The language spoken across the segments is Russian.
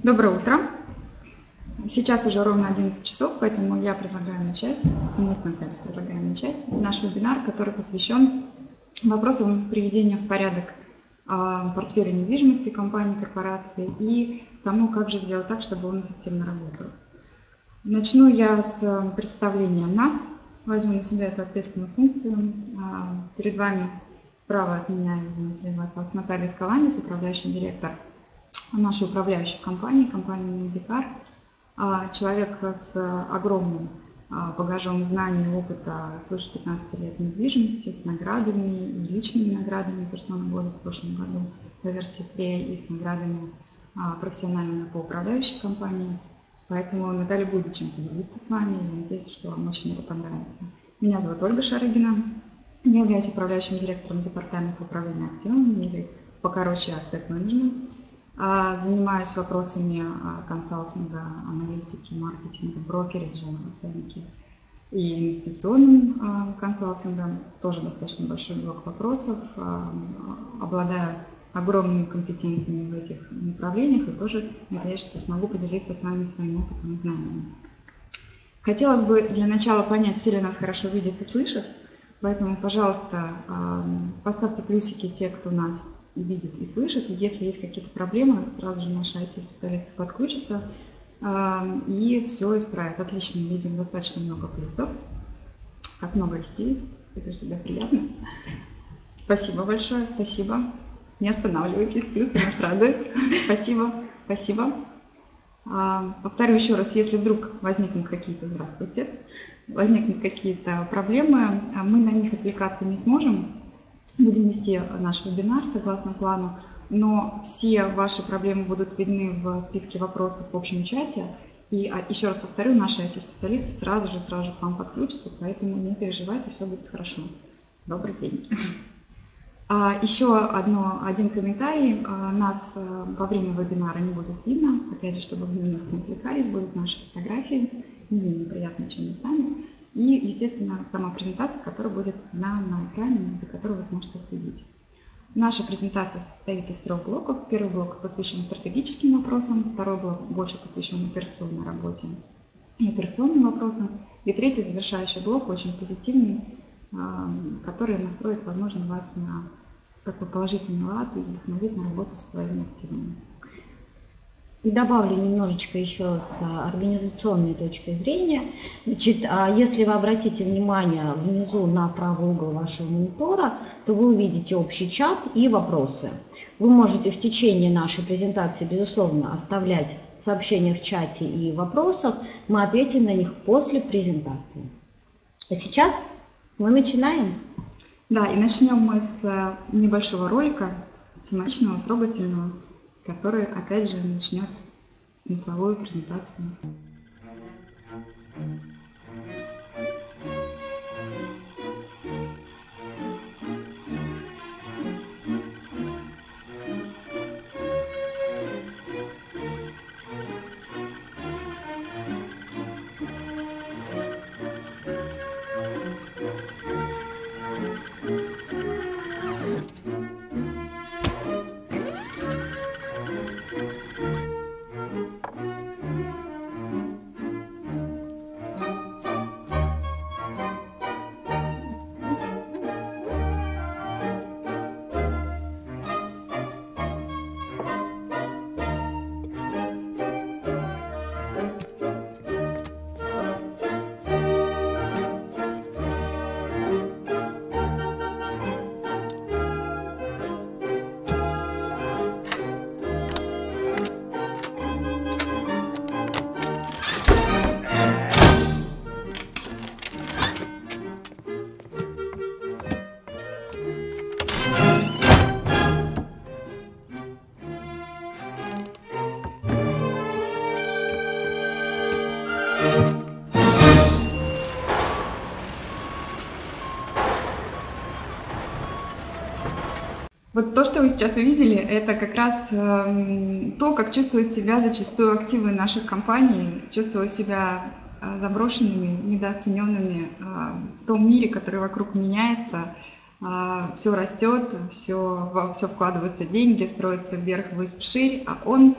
Доброе утро. Сейчас уже ровно 11 часов, поэтому я предлагаю начать, мы с Натальей предлагаем начать наш вебинар, который посвящен вопросам приведения в порядок портфеля недвижимости компании, корпорации и тому, как же сделать так, чтобы он эффективно работал. Начну я с представления нас. Возьму на себя эту ответственную функцию. Перед вами справа от меня Наталья Скаланис, управляющий директор нашей управляющей компании Мидикар. Человек с огромным багажом знаний и опыта, свыше 15 лет недвижимости, с наградами и личными наградами персоны года в прошлом году по версии PREA и с наградами профессиональными по управляющей компании. Поэтому Наталья будет чем поделиться с вами, я надеюсь, что вам очень это понравится. Меня зовут Ольга Шарыгина, я являюсь управляющим директором департамента управления активами, или покороче Asset Management. Занимаюсь вопросами консалтинга, аналитики, маркетинга, брокериджа, оценки и инвестиционным консалтингом. Тоже достаточно большой блок вопросов. Обладаю огромными компетенциями в этих направлениях и тоже надеюсь, что смогу поделиться с вами своим опытом и знаниями. Хотелось бы для начала понять, все ли нас хорошо видят и слышат, поэтому, пожалуйста, поставьте плюсики те, кто нас видит и слышит. И если есть какие-то проблемы, сразу же наши IT-специалисты подключатся и все исправят. Отлично, видим достаточно много плюсов, как много людей, это всегда приятно. Спасибо большое, спасибо. Не останавливайтесь, плюсы нас радуют. Спасибо, спасибо. Повторю еще раз, если вдруг возникнут какие-то, возникнут какие-то проблемы, мы на них отвлекаться не сможем. Будем вести наш вебинар согласно плану, но все ваши проблемы будут видны в списке вопросов в общем чате. И еще раз повторю, наши IT-специалисты сразу же к вам подключатся, поэтому не переживайте, все будет хорошо. Добрый день. Еще один комментарий. Нас во время вебинара не будет видно. Опять же, чтобы вы не отвлекались, будут наши фотографии, не менее приятные, чем мы сами. И, естественно, сама презентация, которая будет на экране, за которой вы сможете следить. Наша презентация состоит из 3 блоков. Первый блок посвящен стратегическим вопросам, второй блок больше посвящен операционной работе и операционным вопросам, и третий завершающий блок очень позитивный, который настроит, возможно, вас на такой положительный лад и вдохновит на работу со своими активами. И добавлю немножечко еще с организационной точки зрения. Значит, если вы обратите внимание внизу на правый угол вашего монитора, то вы увидите общий чат и вопросы. Вы можете в течение нашей презентации, безусловно, оставлять сообщения в чате и вопросах. Мы ответим на них после презентации. А сейчас мы начинаем. Да, и начнем мы с небольшого ролика, тематичного, трогательного, который, опять же, начнет смысловую презентацию. Вот то, что вы сейчас увидели, это как раз то, как чувствуют себя зачастую активы наших компаний, чувствуют себя заброшенными, недооцененными в том мире, который вокруг меняется. Все растет, все вкладываются деньги, строится вверх, ввысь, вширь, а он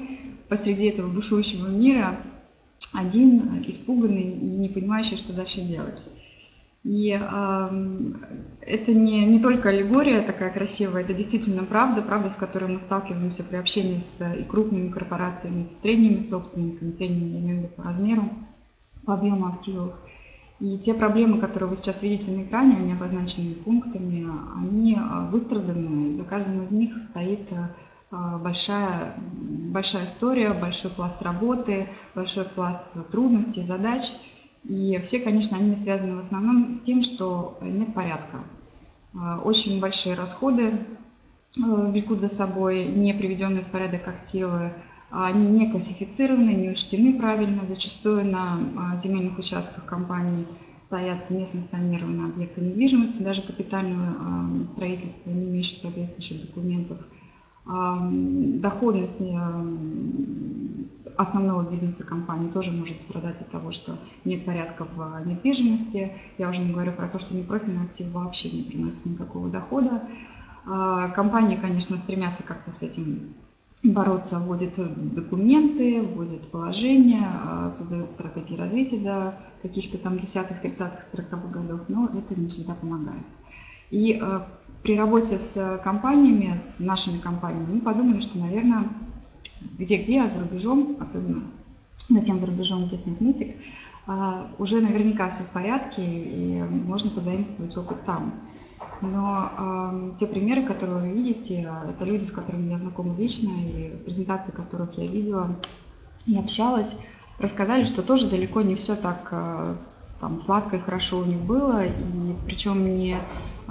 посреди этого бушующего мира один, испуганный и не понимающий, что дальше делать. И это не только аллегория такая красивая, это действительно правда, с которой мы сталкиваемся при общении с и крупными корпорациями, с средними собственниками, средними, я имею в виду, по размеру, по объему активов. И те проблемы, которые вы сейчас видите на экране, они обозначены пунктами, они выстраданы, за каждым из них стоит большая история, большой пласт работы, большой пласт трудностей, задач. И все, конечно, они связаны в основном с тем, что нет порядка. Очень большие расходы влекут за собой не приведенные в порядок активы, они не классифицированы, не учтены правильно. Зачастую на земельных участках компаний стоят несанкционированные объекты недвижимости, даже капитального строительства, не имеющие соответствующих документов. Доходность основного бизнеса компании тоже может страдать от того, что нет порядка в недвижимости. Я уже не говорю про то, что непрофильный актив вообще не приносит никакого дохода. Компании, конечно, стремятся как-то с этим бороться, вводят документы, вводят положения, создают стратегии развития до каких-то там 10-х, 30-х, 40-х годов, но это не всегда помогает. И при работе с компаниями, с нашими компаниями, мы подумали, что, наверное, где-где, а за рубежом, особенно на тем за рубежом, где снят нытик, уже наверняка все в порядке, и можно позаимствовать опыт там. Но те примеры, которые вы видите, это люди, с которыми я знакома лично, и презентации которых я видела и общалась, рассказали, что тоже далеко не все так там сладко и хорошо у них было, и причем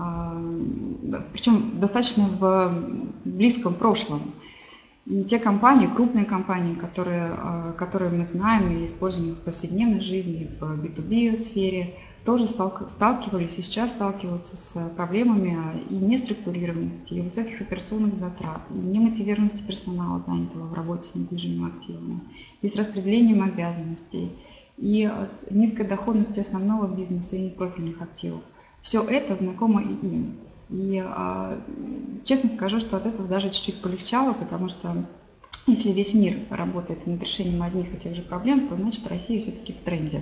достаточно в близком прошлом. И те компании, крупные компании, которые мы знаем и используем в повседневной жизни, в B2B сфере, тоже сталкивались и сейчас сталкиваются с проблемами и неструктурированности, и высоких операционных затрат, и немотивированности персонала, занятого в работе с недвижимыми активами, и с распределением обязанностей, и с низкой доходностью основного бизнеса и непрофильных активов. Все это знакомо и им. И честно скажу, что от этого даже чуть-чуть полегчало, потому что если весь мир работает над решением одних и тех же проблем, то значит Россия все-таки в тренде.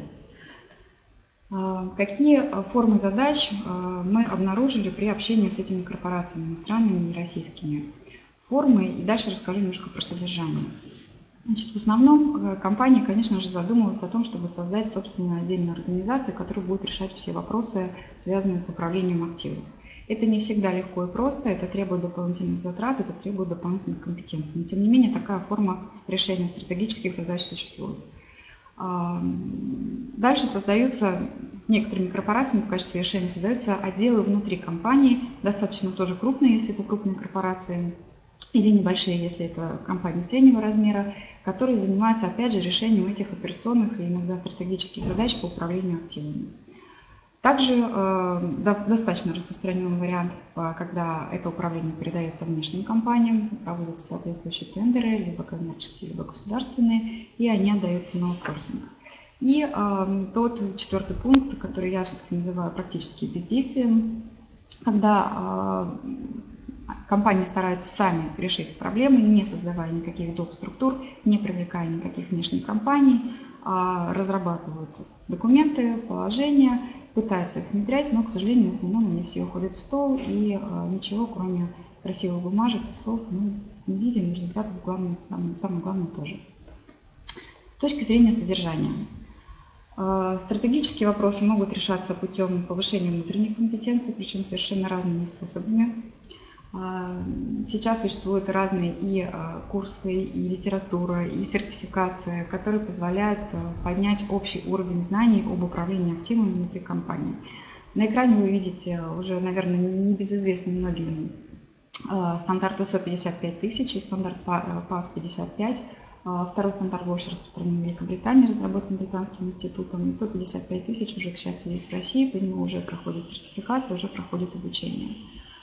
Какие формы задач мы обнаружили при общении с этими корпорациями, иностранными и российскими? Формы, и дальше расскажу немножко про содержание. Значит, в основном компании, конечно же, задумываются о том, чтобы создать собственную отдельную организацию, которая будет решать все вопросы, связанные с управлением активов. Это не всегда легко и просто, это требует дополнительных затрат, это требует дополнительных компетенций. Но тем не менее, такая форма решения стратегических задач существует. Дальше создаются некоторыми корпорациями в качестве решения создаются отделы внутри компании, достаточно тоже крупные, если это крупные корпорации, или небольшие, если это компании среднего размера, которые занимаются, опять же, решением этих операционных и иногда стратегических задач по управлению активами. Также достаточно распространенный вариант, когда это управление передается внешним компаниям, проводятся соответствующие тендеры, либо коммерческие, либо государственные, и они отдаются на аутсорсинг. И тот 4-й пункт, который я все-таки называю практически бездействием, когда компании стараются сами решить проблемы, не создавая никаких доп. Структур, не привлекая никаких внешних компаний, разрабатывают документы, положения, пытаются их внедрять, но, к сожалению, в основном они все уходят в стол, и ничего, кроме красивых бумажек и слов, мы не видим, результатов самое главное тоже. С точки зрения содержания. Стратегические вопросы могут решаться путем повышения внутренних компетенций, причем совершенно разными способами. Сейчас существуют разные и курсы, и литература, и сертификация, которые позволяют поднять общий уровень знаний об управлении активами внутри компании. На экране вы видите уже, наверное, небезызвестный многим стандарт ISO 55000 и стандарт PAS 55. Второй стандарт больше распространен в Великобритании, разработан британским институтом. ISO 55000 уже, к счастью, есть в России, по нему уже проходит сертификация, уже проходит обучение.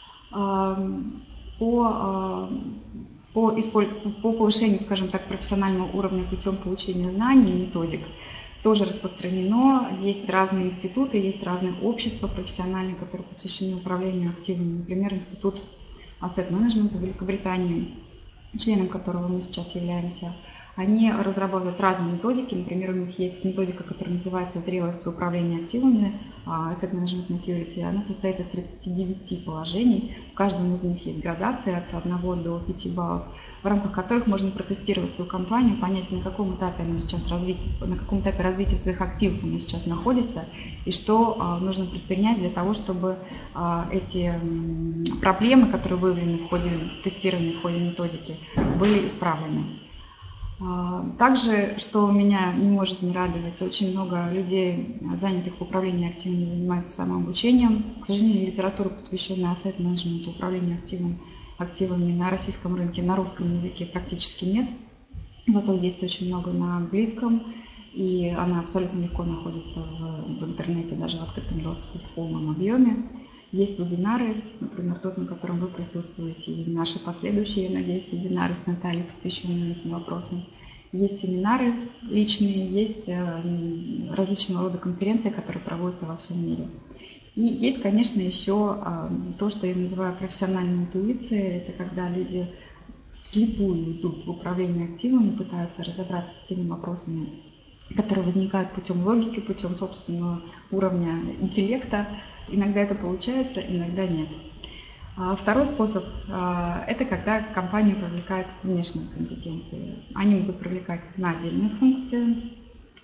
По повышению, скажем так, профессионального уровня путем получения знаний и методик тоже распространено. Есть разные институты, есть разные общества профессиональные, которые посвящены управлению активами. Например, институт Asset Management в Великобритании, членом которого мы сейчас являемся. Они разрабатывают разные методики. Например, у них есть методика, которая называется «Зрелость в управлении активами», Asset Management Maturity. Она состоит из 39 положений. В каждом из них есть градация от 1 до 5 баллов, в рамках которых можно протестировать свою компанию, понять, на каком этапе она сейчас на каком этапе развития своих активов она сейчас находится, и что нужно предпринять для того, чтобы эти проблемы, которые выявлены в ходе тестирования, в ходе методики, были исправлены. Также, что меня не может не радовать, очень много людей, занятых в управлении активами, занимаются самообучением. К сожалению, литература, посвященная asset management, управлению активами на российском рынке, на русском языке практически нет. Зато есть очень много на английском, и она абсолютно легко находится в интернете, даже в открытом доступе в полном объеме. Есть вебинары, например, тот, на котором вы присутствуете, и наши последующие, я надеюсь, вебинары с Натальей, посвященные этим вопросам. Есть семинары личные, есть различного рода конференции, которые проводятся во всем мире. И есть, конечно, еще то, что я называю профессиональной интуицией. Это когда люди вслепую идут в управление активами, пытаются разобраться с теми вопросами, которые возникают путем логики, путем собственного уровня интеллекта. Иногда это получается, иногда нет. Второй способ – это когда компанию привлекают внешние компетенции. Они могут привлекать на отдельные функции,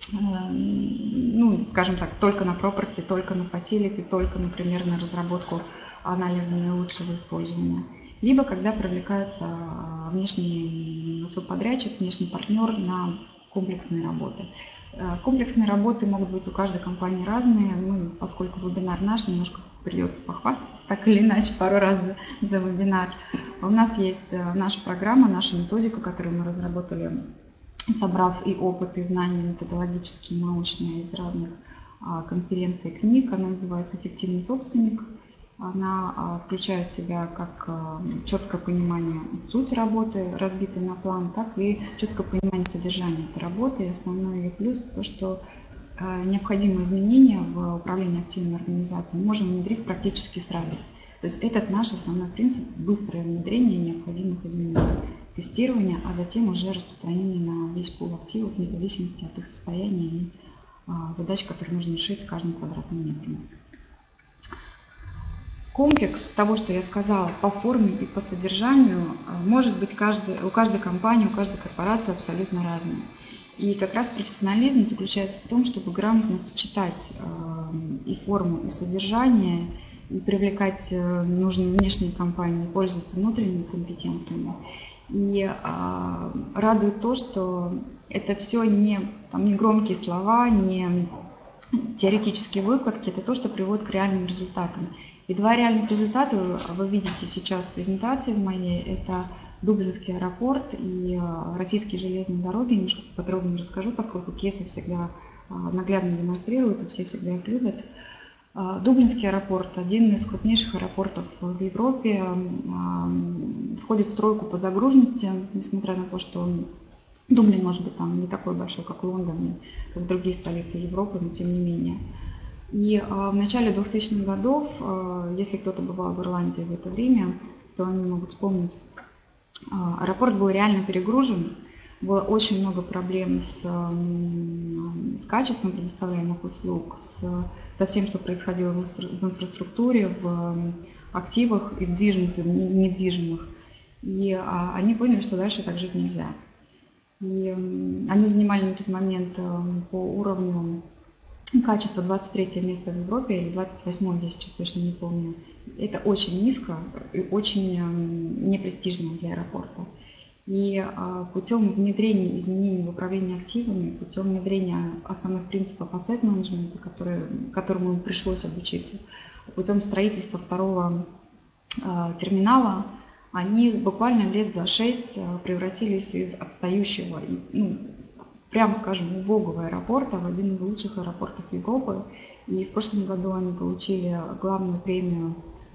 ну, скажем так, только на property, только на facility, только, например, на разработку анализа наилучшего использования. Либо когда привлекается внешний субподрядчик, внешний партнер на комплексные работы. Комплексные работы могут быть у каждой компании разные. Мы, поскольку вебинар наш, немножко придется похвастаться, так или иначе, пару раз за вебинар. У нас есть наша программа, наша методика, которую мы разработали, собрав и опыт, и знания методологические, научные из разных конференций и книг. Она называется «Эффективный собственник». Она включает в себя как четкое понимание сути работы, разбитой на план, так и четкое понимание содержания этой работы. И основной ее плюс – то, что необходимые изменения в управлении активной организацией мы можем внедрить практически сразу. То есть этот наш основной принцип – быстрое внедрение необходимых изменений, тестирование, а затем уже распространение на весь пул активов вне зависимости от их состояния и задач, которые нужно решить с каждым квадратным метром. Комплекс того, что я сказала, по форме и по содержанию, может быть у каждой компании, у каждой корпорации абсолютно разный. И как раз профессионализм заключается в том, чтобы грамотно сочетать и форму, и содержание, и привлекать нужные внешние компании, пользоваться внутренними компетенциями. И радует то, что это все не громкие слова, не теоретические выкладки, это то, что приводит к реальным результатам. И два реальных результата вы видите сейчас в презентации в моей. Это Дублинский аэропорт и российские железные дороги. Немножко подробнее расскажу, поскольку кейсы всегда наглядно демонстрируют, и все всегда их любят. Дублинский аэропорт – один из крупнейших аэропортов в Европе, входит в тройку по загруженности, несмотря на то, что Дублин, может быть, там не такой большой, как Лондон, как другие столицы Европы, но тем не менее. И в начале 2000-х годов, если кто-то бывал в Ирландии в это время, то они могут вспомнить, аэропорт был реально перегружен, было очень много проблем с качеством предоставляемых услуг, со всем, что происходило в инфраструктуре, в активах и в движимых, и в недвижимых. И они поняли, что дальше так жить нельзя. И они занимали на тот момент по уровню качества 23 место в Европе или 28, я сейчас точно не помню. Это очень низко и очень непрестижно для аэропорта. И путем внедрения изменений в управлении активами, путем внедрения основных принципов asset management, которому им пришлось обучиться, путем строительства второго терминала, они буквально лет за 6 превратились из отстающего, прямо скажем, убогого аэропорта в один из лучших аэропортов Европы. И в прошлом году они получили главную премию,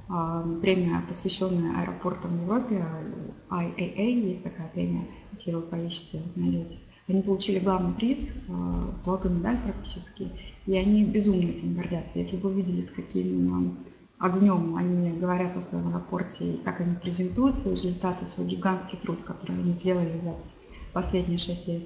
посвященная аэропортам в Европе, IAA, есть такая премия, если вы поищете, найдете. Они получили главный приз, золотую медаль практически, и они безумно этим гордятся. Если бы вы видели, с каким огнем они говорят о своем аэропорте, и как они презентуют свои результаты, свой гигантский труд, который они сделали последние 6 лет,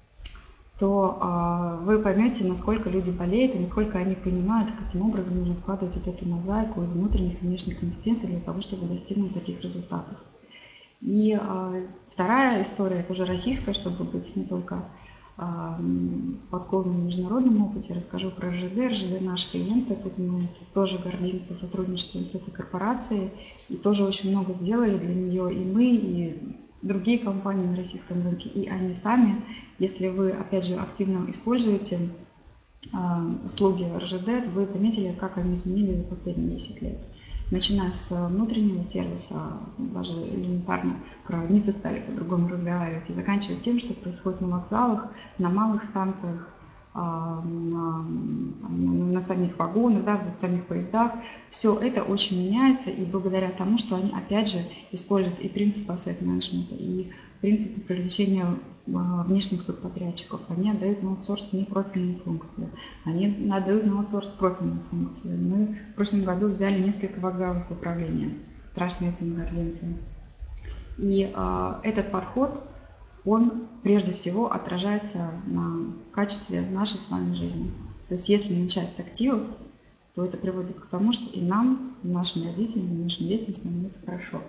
то вы поймете, насколько люди болеют и насколько они понимают, каким образом нужно складывать вот эту мозаику из внутренних и внешних компетенций для того, чтобы достигнуть таких результатов. И вторая история, это уже российская, чтобы быть не только подкованным в международном опыте, расскажу про РЖД. РЖД наш клиент, тут мы тоже гордимся сотрудничеством с этой корпорацией и тоже очень много сделали для нее и мы, и другие компании на российском рынке, и они сами. Если вы, опять же, активно используете услуги РЖД, вы заметили, как они изменились за последние 10 лет. Начиная с внутреннего сервиса, даже элементарно про НИФы стали по-другому разговаривать, и заканчивая тем, что происходит на вокзалах, на малых станциях, на самих вагонах, да, в самих поездах. Все это очень меняется, и благодаря тому, что они, опять же, используют и принципы ассет-менеджмента, и принципы привлечения внешних субподрядчиков. Они отдают на аутсорс непрофильные функции, они отдают на аутсорс профильные функции. Мы в прошлом году взяли несколько вокзалов в управление, страшно этим гордимся. И этот подход, он прежде всего отражается на качестве нашей с вами жизни. То есть если начать с активов, то это приводит к тому, что и нам, и нашим родителям, и нашим детям становится хорошо.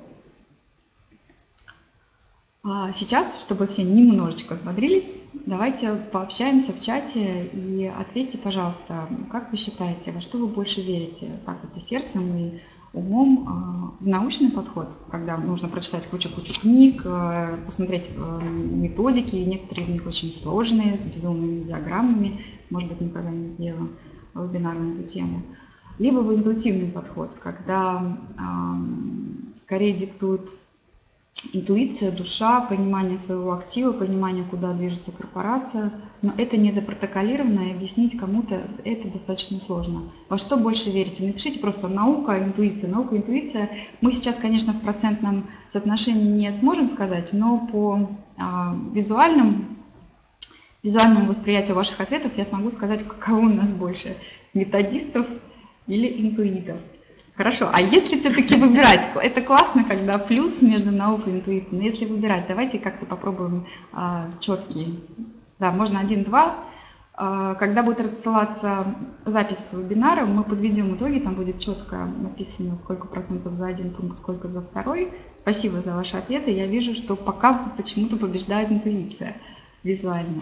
А сейчас, чтобы все немножечко взбодрились, давайте пообщаемся в чате и ответьте, пожалуйста, как вы считаете, во что вы больше верите, так вот и сердцем, и умом, в научный подход, когда нужно прочитать кучу книг, посмотреть методики, некоторые из них очень сложные, с безумными диаграммами, может быть, никогда не сделаем вебинар на эту тему, либо в интуитивный подход, когда скорее диктует интуиция, душа, понимание своего актива, понимание, куда движется корпорация. Но это не запротоколировано, и объяснить кому-то это достаточно сложно. Во что больше верите? Напишите просто наука, интуиция. Наука, интуиция. Мы сейчас, конечно, в процентном соотношении не сможем сказать, но по визуальному восприятию ваших ответов я смогу сказать, кого у нас больше. Методистов или интуитов. Хорошо, а если все-таки выбирать, это классно, когда плюс между наукой и интуицией, но если выбирать, давайте как-то попробуем четкие, да, можно 1-2, когда будет рассылаться запись вебинара, мы подведем итоги, там будет четко написано, сколько процентов за один пункт, сколько за второй. Спасибо за ваши ответы, я вижу, что пока почему-то побеждает интуиция визуально.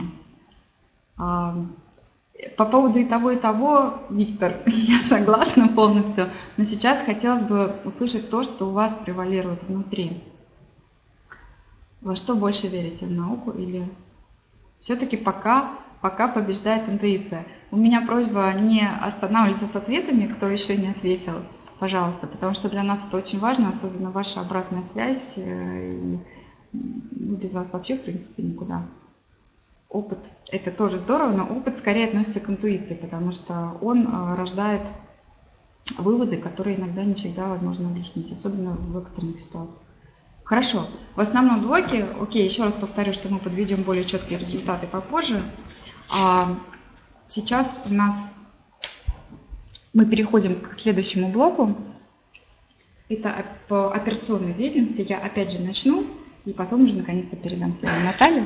По поводу и того, Виктор, я согласна полностью, но сейчас хотелось бы услышать то, что у вас превалирует внутри. Во что больше верите, в науку или все-таки пока побеждает интуиция? У меня просьба не останавливаться с ответами, кто еще не ответил, пожалуйста, потому что для нас это очень важно, особенно ваша обратная связь, и без вас вообще, в принципе, никуда. Опыт – это тоже здорово, но опыт скорее относится к интуиции, потому что он рождает выводы, которые иногда не всегда возможно объяснить, особенно в экстренных ситуациях. Хорошо, в основном блоке, окей, еще раз повторю, что мы подведем более четкие результаты попозже. Сейчас у нас мы переходим к следующему блоку. Это по операционной деятельности. Я опять же начну, и потом уже наконец-то передам слово Наталье.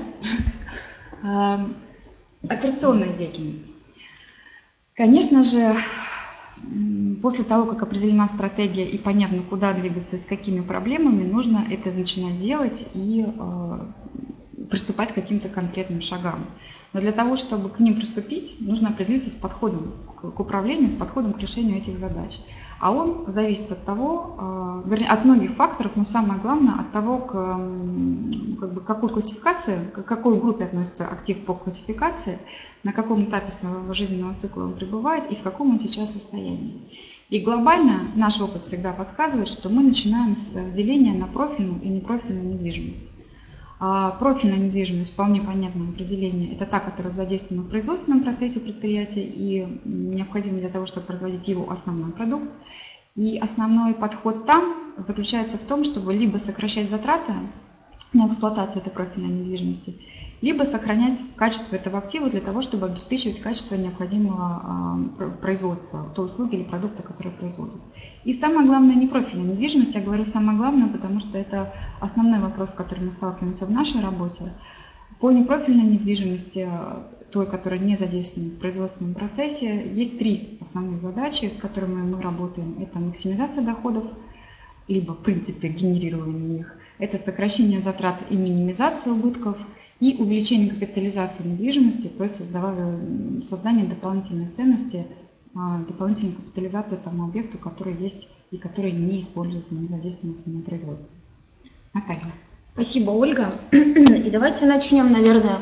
Операционная деятельность. Конечно же, после того, как определена стратегия и понятно, куда двигаться и с какими проблемами, нужно это начинать делать и приступать к каким-то конкретным шагам. Но для того, чтобы к ним приступить, нужно определиться с подходом к управлению, с подходом к решению этих задач. А он зависит от того, от многих факторов, но самое главное от того, к какой классификации, к какой группе относится актив по классификации, на каком этапе своего жизненного цикла он пребывает и в каком он сейчас состоянии. И глобально наш опыт всегда подсказывает, что мы начинаем с деления на профильную и непрофильную недвижимость. Профильная недвижимость, вполне понятное определение, это та, которая задействована в производственном процессе предприятия и необходима для того, чтобы производить его основной продукт. И основной подход там заключается в том, чтобы либо сокращать затраты на эксплуатацию этой профильной недвижимости, либо сохранять качество этого актива для того, чтобы обеспечивать качество необходимого производства, той услуги или продукта, который производят. И самое главное, не профильная недвижимость, я говорю самое главное, потому что это основной вопрос, с которым мы сталкиваемся в нашей работе. По непрофильной недвижимости, той, которая не задействована в производственном процессе, есть 3 основных задачи, с которыми мы работаем. Это максимизация доходов, либо в принципе генерирование их. Это сокращение затрат и минимизация убытков, и увеличение капитализации недвижимости, то есть создание дополнительной ценности, дополнительной капитализации тому объекту, который есть и который не используется, не задействуется на производстве. Наталья. Спасибо, Ольга. И давайте начнем, наверное,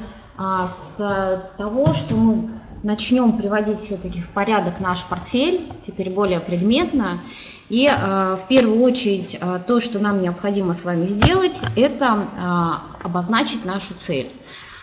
с того, что мы начнем приводить все-таки в порядок наш портфель, теперь более предметно. И в первую очередь то, что нам необходимо с вами сделать, это обозначить нашу цель.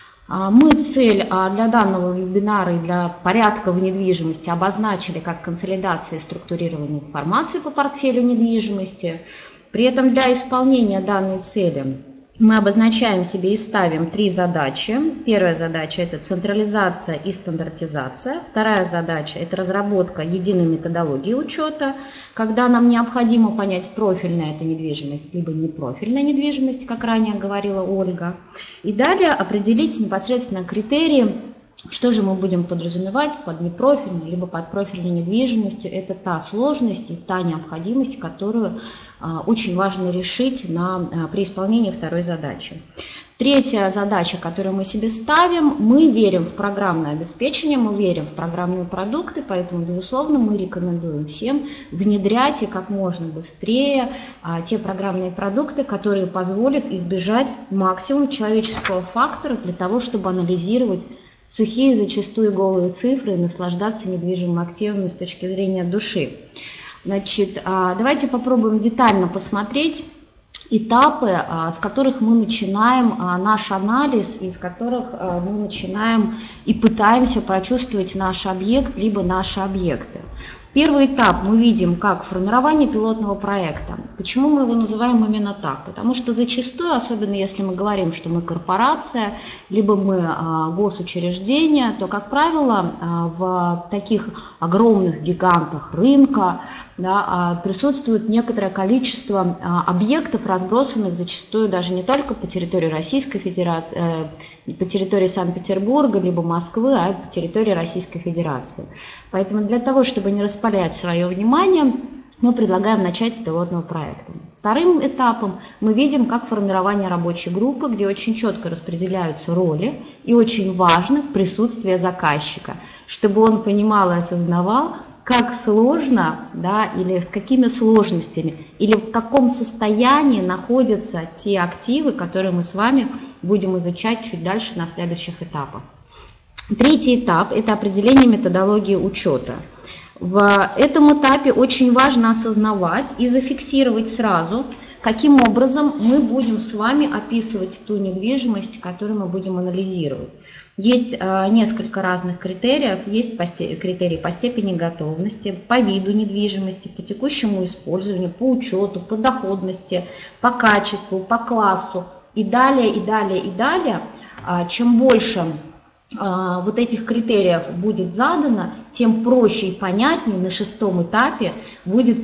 Мы цель для данного вебинара и для порядка в недвижимости обозначили как консолидация и структурирование информации по портфелю недвижимости. При этом для исполнения данной цели мы обозначаем себе и ставим 3 задачи. Первая задача – это централизация и стандартизация. Вторая задача – это разработка единой методологии учета, когда нам необходимо понять, профильная это недвижимость, либо непрофильная недвижимость, как ранее говорила Ольга. И далее определить непосредственно критерии, что же мы будем подразумевать под непрофильной, либо под профильной недвижимостью. Это та сложность и та необходимость, которую очень важно решить при исполнении второй задачи. Третья задача, которую мы себе ставим, мы верим в программное обеспечение, мы верим в программные продукты, поэтому, безусловно, мы рекомендуем всем внедрять и как можно быстрее те программные продукты, которые позволят избежать максимум человеческого фактора для того, чтобы анализировать сухие, зачастую голые цифры и наслаждаться недвижимым активами с точки зрения души. Значит, давайте попробуем детально посмотреть этапы, с которых мы начинаем наш анализ, из которых мы начинаем и пытаемся прочувствовать наш объект, либо наши объекты. Первый этап мы видим как формирование пилотного проекта. Почему мы его называем именно так? Потому что зачастую, особенно если мы говорим, что мы корпорация, либо мы госучреждение, то, как правило, в таких огромных гигантах рынка присутствует некоторое количество объектов, разбросанных зачастую даже не только по территории Российской Федерации, по территории Санкт-Петербурга, либо Москвы, а и по территории Российской Федерации. Поэтому для того, чтобы не распылять свое внимание, мы предлагаем начать с пилотного проекта. Вторым этапом мы видим как формирование рабочей группы, где очень четко распределяются роли и очень важно присутствие заказчика, чтобы он понимал и осознавал, как сложно, или с какими сложностями, или в каком состоянии находятся те активы, которые мы с вами будем изучать чуть дальше на следующих этапах. Третий этап – это определение методологии учета. В этом этапе очень важно осознавать и зафиксировать сразу, каким образом мы будем с вами описывать ту недвижимость, которую мы будем анализировать. Есть несколько разных критериев. Есть критерии по степени готовности, по виду недвижимости, по текущему использованию, по учету, по доходности, по качеству, по классу и далее, и далее, и далее. Чем больше вот этих критериев будет задано, тем проще и понятнее на 6-м этапе будет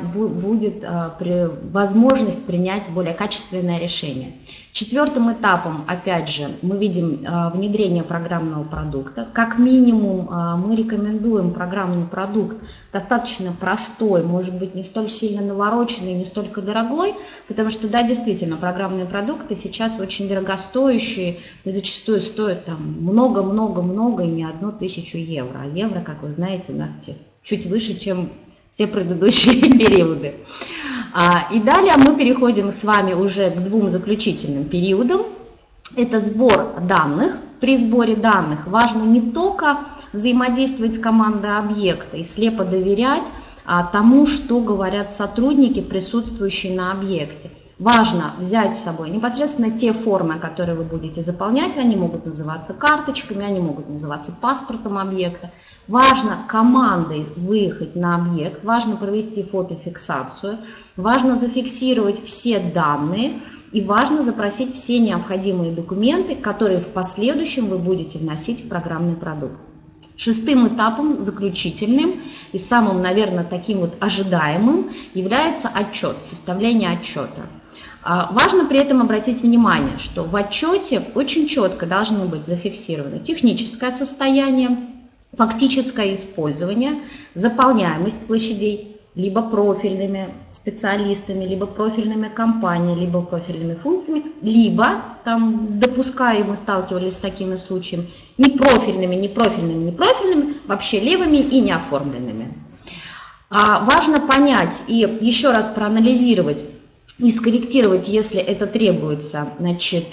возможность принять более качественное решение. 4-м этапом, опять же, мы видим внедрение программного продукта. Как минимум мы рекомендуем программный продукт достаточно простой, может быть, не столь сильно навороченный, не столько дорогой, потому что, да, действительно, программные продукты сейчас очень дорогостоящие и зачастую стоят там много-много-много и не 1000 евро. А евро, как вы знаете, у нас чуть выше, чем все предыдущие периоды. И далее мы переходим с вами уже к 2 заключительным периодам. Это сбор данных. При сборе данных важно не только взаимодействовать с командой объекта и слепо доверять тому, что говорят сотрудники, присутствующие на объекте. Важно взять с собой непосредственно те формы, которые вы будете заполнять. Они могут называться карточками, они могут называться паспортом объекта. Важно командой выехать на объект, важно провести фотофиксацию, важно зафиксировать все данные и важно запросить все необходимые документы, которые в последующем вы будете вносить в программный продукт. 6-м этапом, заключительным и самым, наверное, таким вот ожидаемым является отчет, составление отчета. Важно при этом обратить внимание, что в отчете очень четко должны быть зафиксированы техническое состояние, фактическое использование, заполняемость площадей либо профильными специалистами, либо профильными компаниями, либо профильными функциями, либо, там, допускаю, мы сталкивались с такими случаями, непрофильными, вообще левыми и неоформленными. Важно понять и еще раз проанализировать и скорректировать, если это требуется, значит,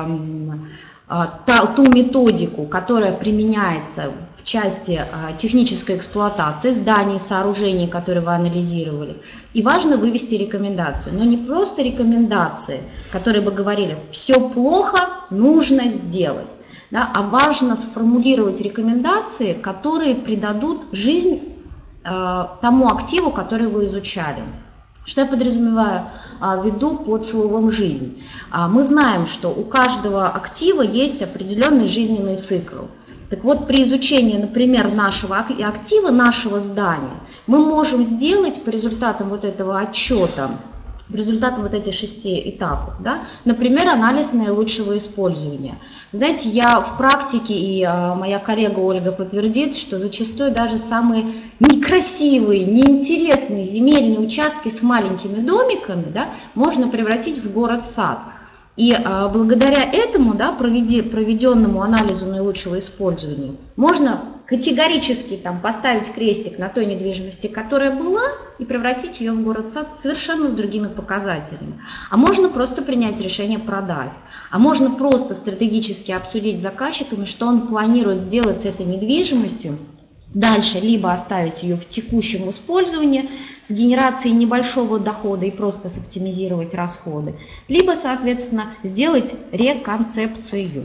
ту методику, которая применяется в части технической эксплуатации зданий, сооружений, которые вы анализировали. И важно вывести рекомендацию, но не просто рекомендации, которые бы говорили «все плохо, нужно сделать», да, а важно сформулировать рекомендации, которые придадут жизнь тому активу, который вы изучали. Что я подразумеваю в виду под словом «жизнь»? Мы знаем, что у каждого актива есть определенный жизненный цикл. Так вот, при изучении, например, нашего актива, нашего здания, мы можем сделать по результатам вот этого отчета, по результатам вот этих 6 этапов, да, например, анализ наилучшего использования. Знаете, я в практике, и моя коллега Ольга подтвердит, что зачастую даже самые некрасивые, неинтересные земельные участки с маленькими домиками, да, можно превратить в город-сад. И благодаря этому, да, проведенному анализу наилучшего использования, можно категорически там поставить крестик на той недвижимости, которая была, и превратить ее в город-сад совершенно с другими показателями. А можно просто принять решение продать. А можно просто стратегически обсудить с заказчиками, что он планирует сделать с этой недвижимостью. Дальше либо оставить ее в текущем использовании с генерацией небольшого дохода и просто оптимизировать расходы, либо, соответственно, сделать реконцепцию.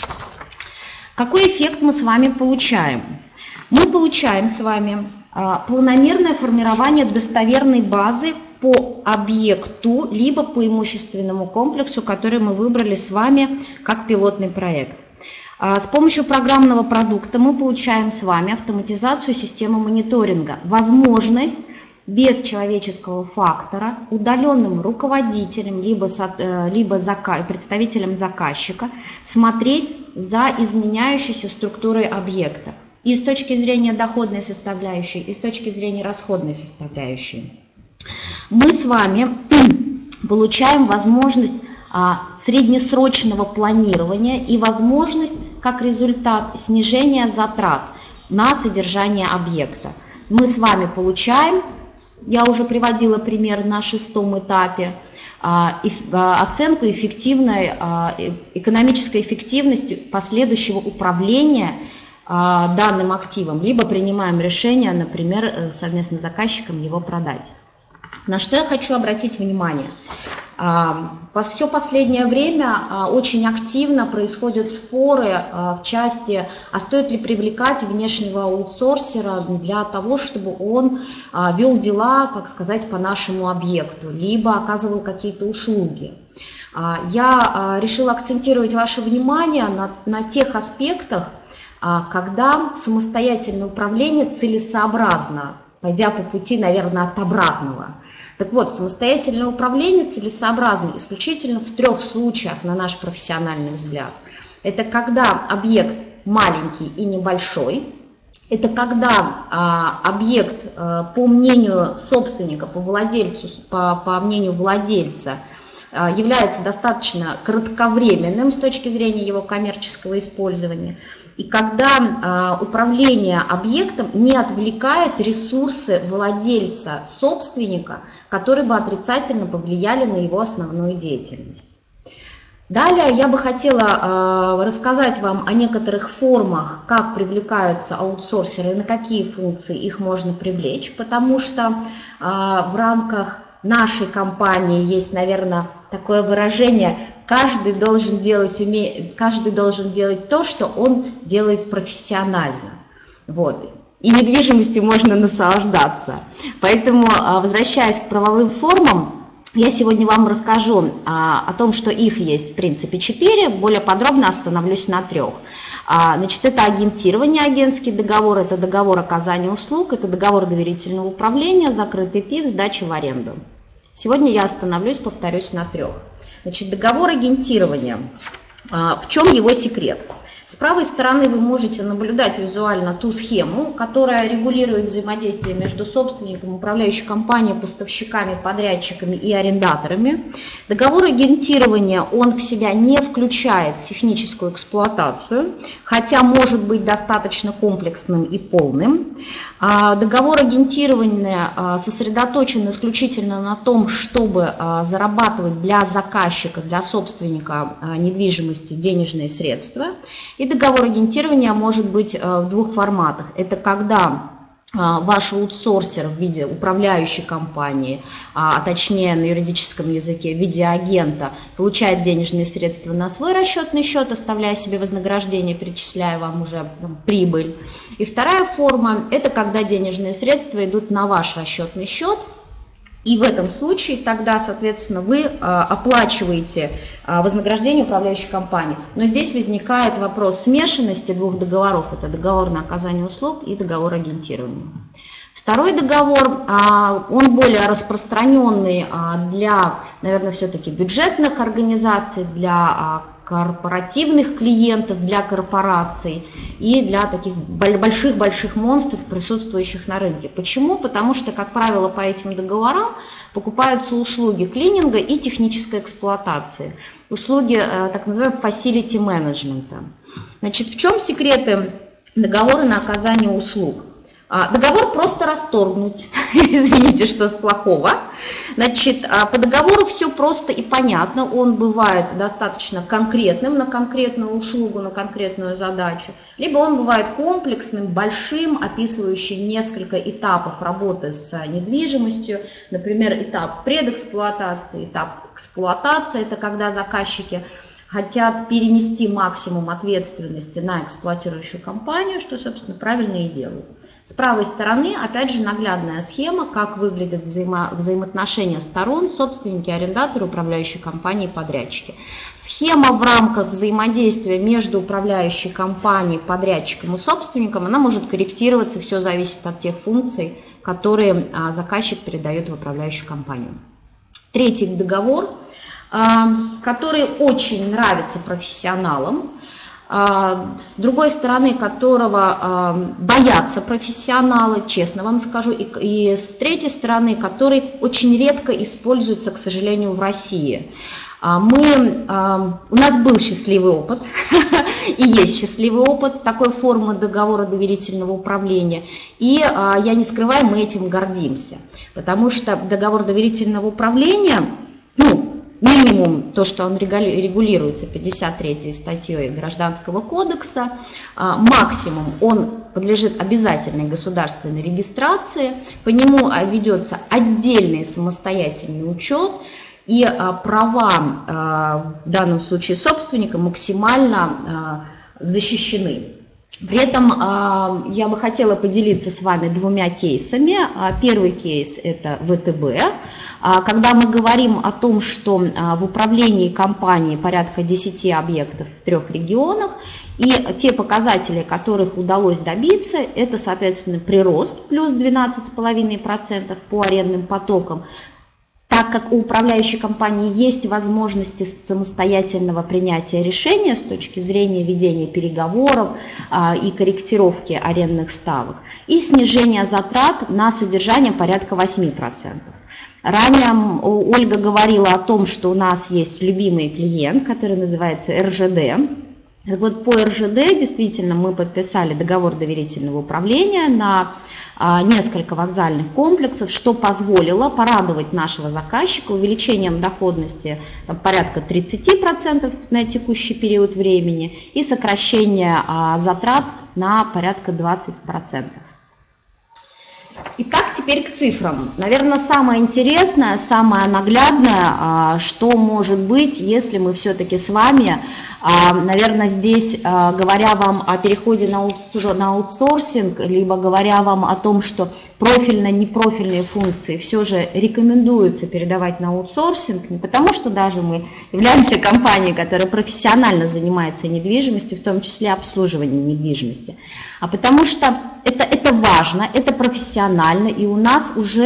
Какой эффект мы с вами получаем? Мы получаем с вами планомерное формирование достоверной базы по объекту, либо по имущественному комплексу, который мы выбрали с вами как пилотный проект. С помощью программного продукта мы получаем с вами автоматизацию системы мониторинга, возможность без человеческого фактора удаленным руководителем либо представителем заказчика смотреть за изменяющейся структурой объекта и с точки зрения доходной составляющей, и с точки зрения расходной составляющей. Мы с вами получаем возможность среднесрочного планирования и возможность, как результат, снижения затрат на содержание объекта. Мы с вами получаем, я уже приводила пример на 6-м этапе, оценку экономической эффективности последующего управления данным активом, либо принимаем решение, например, совместно с заказчиком его продать. На что я хочу обратить внимание? Все последнее время очень активно происходят споры в части, а стоит ли привлекать внешнего аутсорсера для того, чтобы он вел дела, так сказать, по нашему объекту, либо оказывал какие-то услуги. Я решила акцентировать ваше внимание на тех аспектах, когда самостоятельное управление целесообразно, пойдя по пути, наверное, от обратного. Так вот, самостоятельное управление целесообразно исключительно в 3 случаях, на наш профессиональный взгляд. Это когда объект маленький и небольшой, это когда объект, по мнению собственника, по мнению владельца, является достаточно кратковременным с точки зрения его коммерческого использования, и когда управление объектом не отвлекает ресурсы владельца, собственника, которые бы отрицательно повлияли на его основную деятельность. Далее я бы хотела рассказать вам о некоторых формах, как привлекаются аутсорсеры и на какие функции их можно привлечь, потому что в рамках нашей компании есть, наверное, такое выражение: каждый должен делать то, что он делает профессионально. Вот. И недвижимостью можно наслаждаться. Поэтому, возвращаясь к правовым формам, я сегодня вам расскажу о том, что их есть в принципе 4, более подробно остановлюсь на 3. Значит, это агентирование, агентский договор, это договор оказания услуг, это договор доверительного управления, закрытый ПИФ, сдача в аренду. Сегодня я остановлюсь, повторюсь, на 3. Значит, договор агентирования. В чем его секрет? С правой стороны вы можете наблюдать визуально ту схему, которая регулирует взаимодействие между собственником, управляющей компанией, поставщиками, подрядчиками и арендаторами. Договор агентирования, он в себя не включает техническую эксплуатацию, хотя может быть достаточно комплексным и полным. Договор агентирования сосредоточен исключительно на том, чтобы зарабатывать для заказчика, для собственника недвижимости денежные средства. И договор агентирования может быть в 2 форматах. Это когда ваш аутсорсер в виде управляющей компании, а точнее на юридическом языке в виде агента, получает денежные средства на свой расчетный счет, оставляя себе вознаграждение, перечисляя вам уже прибыль. И вторая форма – это когда денежные средства идут на ваш расчетный счет. И в этом случае тогда, соответственно, вы оплачиваете вознаграждение управляющей компании. Но здесь возникает вопрос смешанности 2 договоров. Это договор на оказание услуг и договор агентирования. Второй договор, он более распространенный для, наверное, все-таки бюджетных организаций, для корпоративных клиентов, для корпораций и для таких больших-больших монстров, присутствующих на рынке. Почему? Потому что, как правило, по этим договорам покупаются услуги клининга и технической эксплуатации, услуги так называемого facility management. Значит, в чем секреты договора на оказание услуг? Договор просто расторгнуть, извините, что с плохого. Значит, по договору все просто и понятно, он бывает достаточно конкретным на конкретную услугу, на конкретную задачу, либо он бывает комплексным, большим, описывающим несколько этапов работы с недвижимостью, например, этап предэксплуатации, этап эксплуатации, это когда заказчики хотят перенести максимум ответственности на эксплуатирующую компанию, что, собственно, правильно и делают. С правой стороны, опять же, наглядная схема, как выглядят взаимоотношения сторон, собственники, арендаторы, управляющие компании, подрядчики. Схема в рамках взаимодействия между управляющей компанией, подрядчиком и собственником, она может корректироваться, все зависит от тех функций, которые заказчик передает в управляющую компанию. Третий договор, который очень нравится профессионалам, с другой стороны которого боятся профессионалы, честно вам скажу, и с третьей стороны, который очень редко используется, к сожалению, в России. У нас был счастливый опыт, и есть счастливый опыт такой формы договора доверительного управления, и я не скрываю, мы этим гордимся, потому что договор доверительного управления, минимум то, что он регулируется 53 статьей Гражданского кодекса, максимум он подлежит обязательной государственной регистрации, по нему ведется отдельный самостоятельный учет, и права, в данном случае собственника, максимально защищены. При этом я бы хотела поделиться с вами 2 кейсами. Первый кейс – это ВТБ. Когда мы говорим о том, что в управлении компании порядка 10 объектов в 3 регионах, и те показатели, которых удалось добиться, это, соответственно, прирост плюс 12,5% по арендным потокам. Так как у управляющей компании есть возможности самостоятельного принятия решения с точки зрения ведения переговоров и корректировки арендных ставок, и снижение затрат на содержание порядка 8%. Ранее Ольга говорила о том, что у нас есть любимый клиент, который называется РЖД. Вот по РЖД действительно мы подписали договор доверительного управления на несколько вокзальных комплексов, что позволило порадовать нашего заказчика увеличением доходности порядка 30% на текущий период времени и сокращение затрат на порядка 20%. Итак, теперь к цифрам. Наверное, самое интересное, самое наглядное, что может быть, если мы все-таки с вами, наверное, здесь, говоря вам о переходе на аутсорсинг, либо говоря вам о том, что профильно-непрофильные функции все же рекомендуется передавать на аутсорсинг, не потому что даже мы являемся компанией, которая профессионально занимается недвижимостью, в том числе обслуживанием недвижимости, а потому что это важно, это профессионально, и у нас уже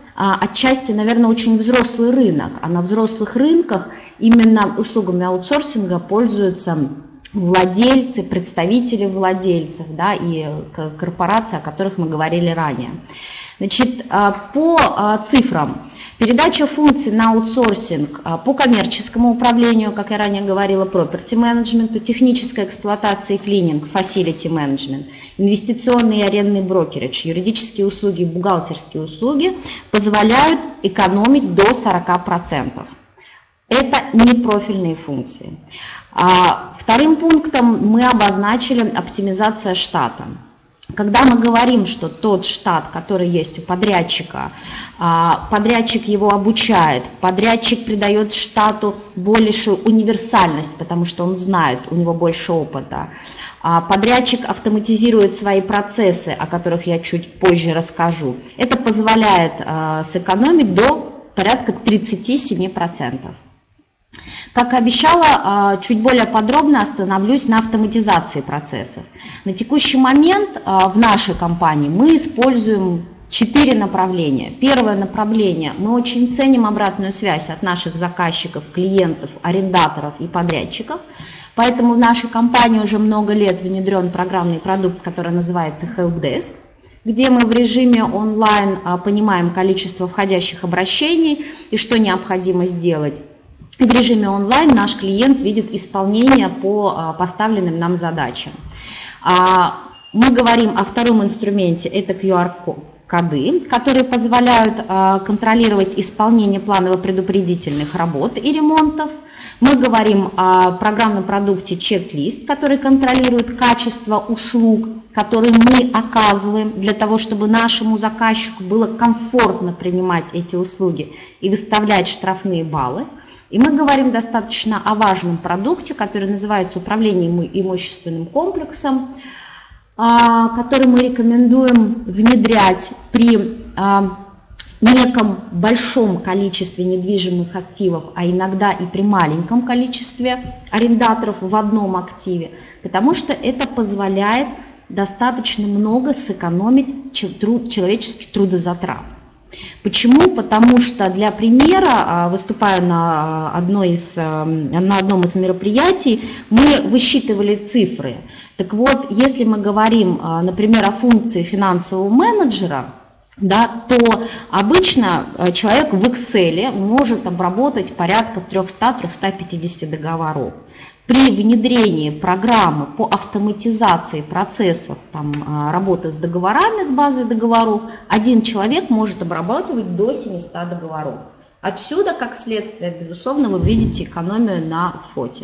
отчасти, наверное, очень взрослый рынок, а на взрослых рынках именно услугами аутсорсинга пользуются владельцы, представители владельцев, да, и корпорации, о которых мы говорили ранее. Значит, по цифрам. Передача функций на аутсорсинг по коммерческому управлению, как я ранее говорила, property management, техническая эксплуатация и клининг, facility management, инвестиционный и арендный брокеридж, юридические услуги, бухгалтерские услуги позволяют экономить до 40%. Это непрофильные функции. Вторым пунктом мы обозначили оптимизация штата. Когда мы говорим, что тот штат, который есть у подрядчика, подрядчик его обучает, подрядчик придает штату большую универсальность, потому что он знает, у него больше опыта. Подрядчик автоматизирует свои процессы, о которых я чуть позже расскажу. Это позволяет сэкономить до порядка 37%. Как обещала, чуть более подробно остановлюсь на автоматизации процессов. На текущий момент в нашей компании мы используем 4 направления. Первое направление – мы очень ценим обратную связь от наших заказчиков, клиентов, арендаторов и подрядчиков. Поэтому в нашей компании уже много лет внедрен программный продукт, который называется Helpdesk, где мы в режиме онлайн понимаем количество входящих обращений и что необходимо сделать. И в режиме онлайн наш клиент видит исполнение по поставленным нам задачам. Мы говорим о втором инструменте, это QR-коды, которые позволяют контролировать исполнение планово-предупредительных работ и ремонтов. Мы говорим о программном продукте чек-лист, который контролирует качество услуг, которые мы оказываем для того, чтобы нашему заказчику было комфортно принимать эти услуги и выставлять штрафные баллы. И мы говорим достаточно о важном продукте, который называется управление имущественным комплексом, который мы рекомендуем внедрять при неком большом количестве недвижимых активов, а иногда и при маленьком количестве арендаторов в одном активе, потому что это позволяет достаточно много сэкономить человеческих трудозатрат. Почему? Потому что, для примера, выступая на одном из мероприятий, мы высчитывали цифры. Так вот, если мы говорим, например, о функции финансового менеджера, да, то обычно человек в Excel может обработать порядка 300-350 договоров. При внедрении программы по автоматизации процессов работы с договорами, с базой договоров, один человек может обрабатывать до 700 договоров. Отсюда, как следствие, безусловно, вы видите экономию на фоте.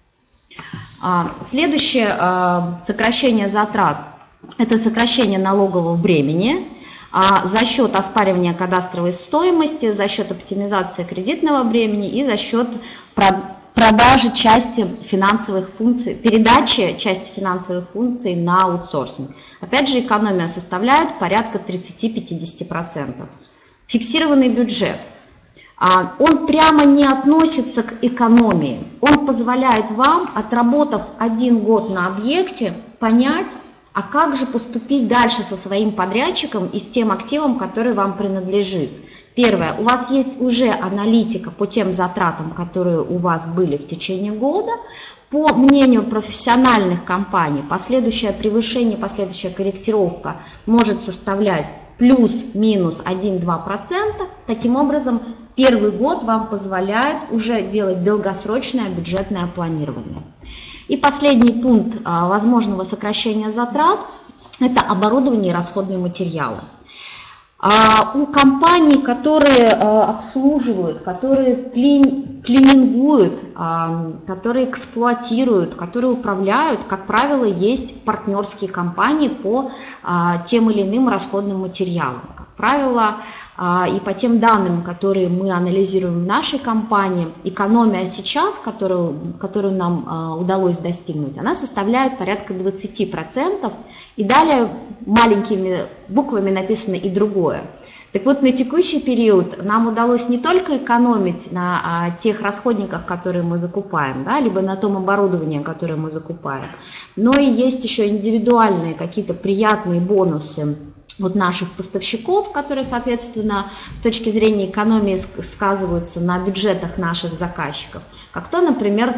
Следующее сокращение затрат – это сокращение налогового бремени за счет оспаривания кадастровой стоимости, за счет оптимизации кредитного бремени и за счет продажи части финансовых функций, передачи части финансовых функций на аутсорсинг. Опять же, экономия составляет порядка 30-50%. Фиксированный бюджет. Он прямо не относится к экономии. Он позволяет вам, отработав 1 год на объекте, понять, а как же поступить дальше со своим подрядчиком и с тем активом, который вам принадлежит. Первое, у вас есть уже аналитика по тем затратам, которые у вас были в течение года. По мнению профессиональных компаний, последующее превышение, последующая корректировка может составлять плюс-минус 1-2%. Таким образом, первый год вам позволяет уже делать долгосрочное бюджетное планирование. И последний пункт возможного сокращения затрат – это оборудование и расходные материалы. У компаний, которые обслуживают, которые клинингуют, которые эксплуатируют, которые управляют, как правило, есть партнерские компании по тем или иным расходным материалам. Как правило, и по тем данным, которые мы анализируем в нашей компании, экономия сейчас, которую нам удалось достигнуть, она составляет порядка 20%. И далее маленькими буквами написано и другое. Так вот, на текущий период нам удалось не только экономить на тех расходниках, которые мы закупаем, да, либо на том оборудовании, которое мы закупаем, но и есть еще индивидуальные какие-то приятные бонусы вот наших поставщиков, которые, соответственно, с точки зрения экономии сказываются на бюджетах наших заказчиков, как то, например,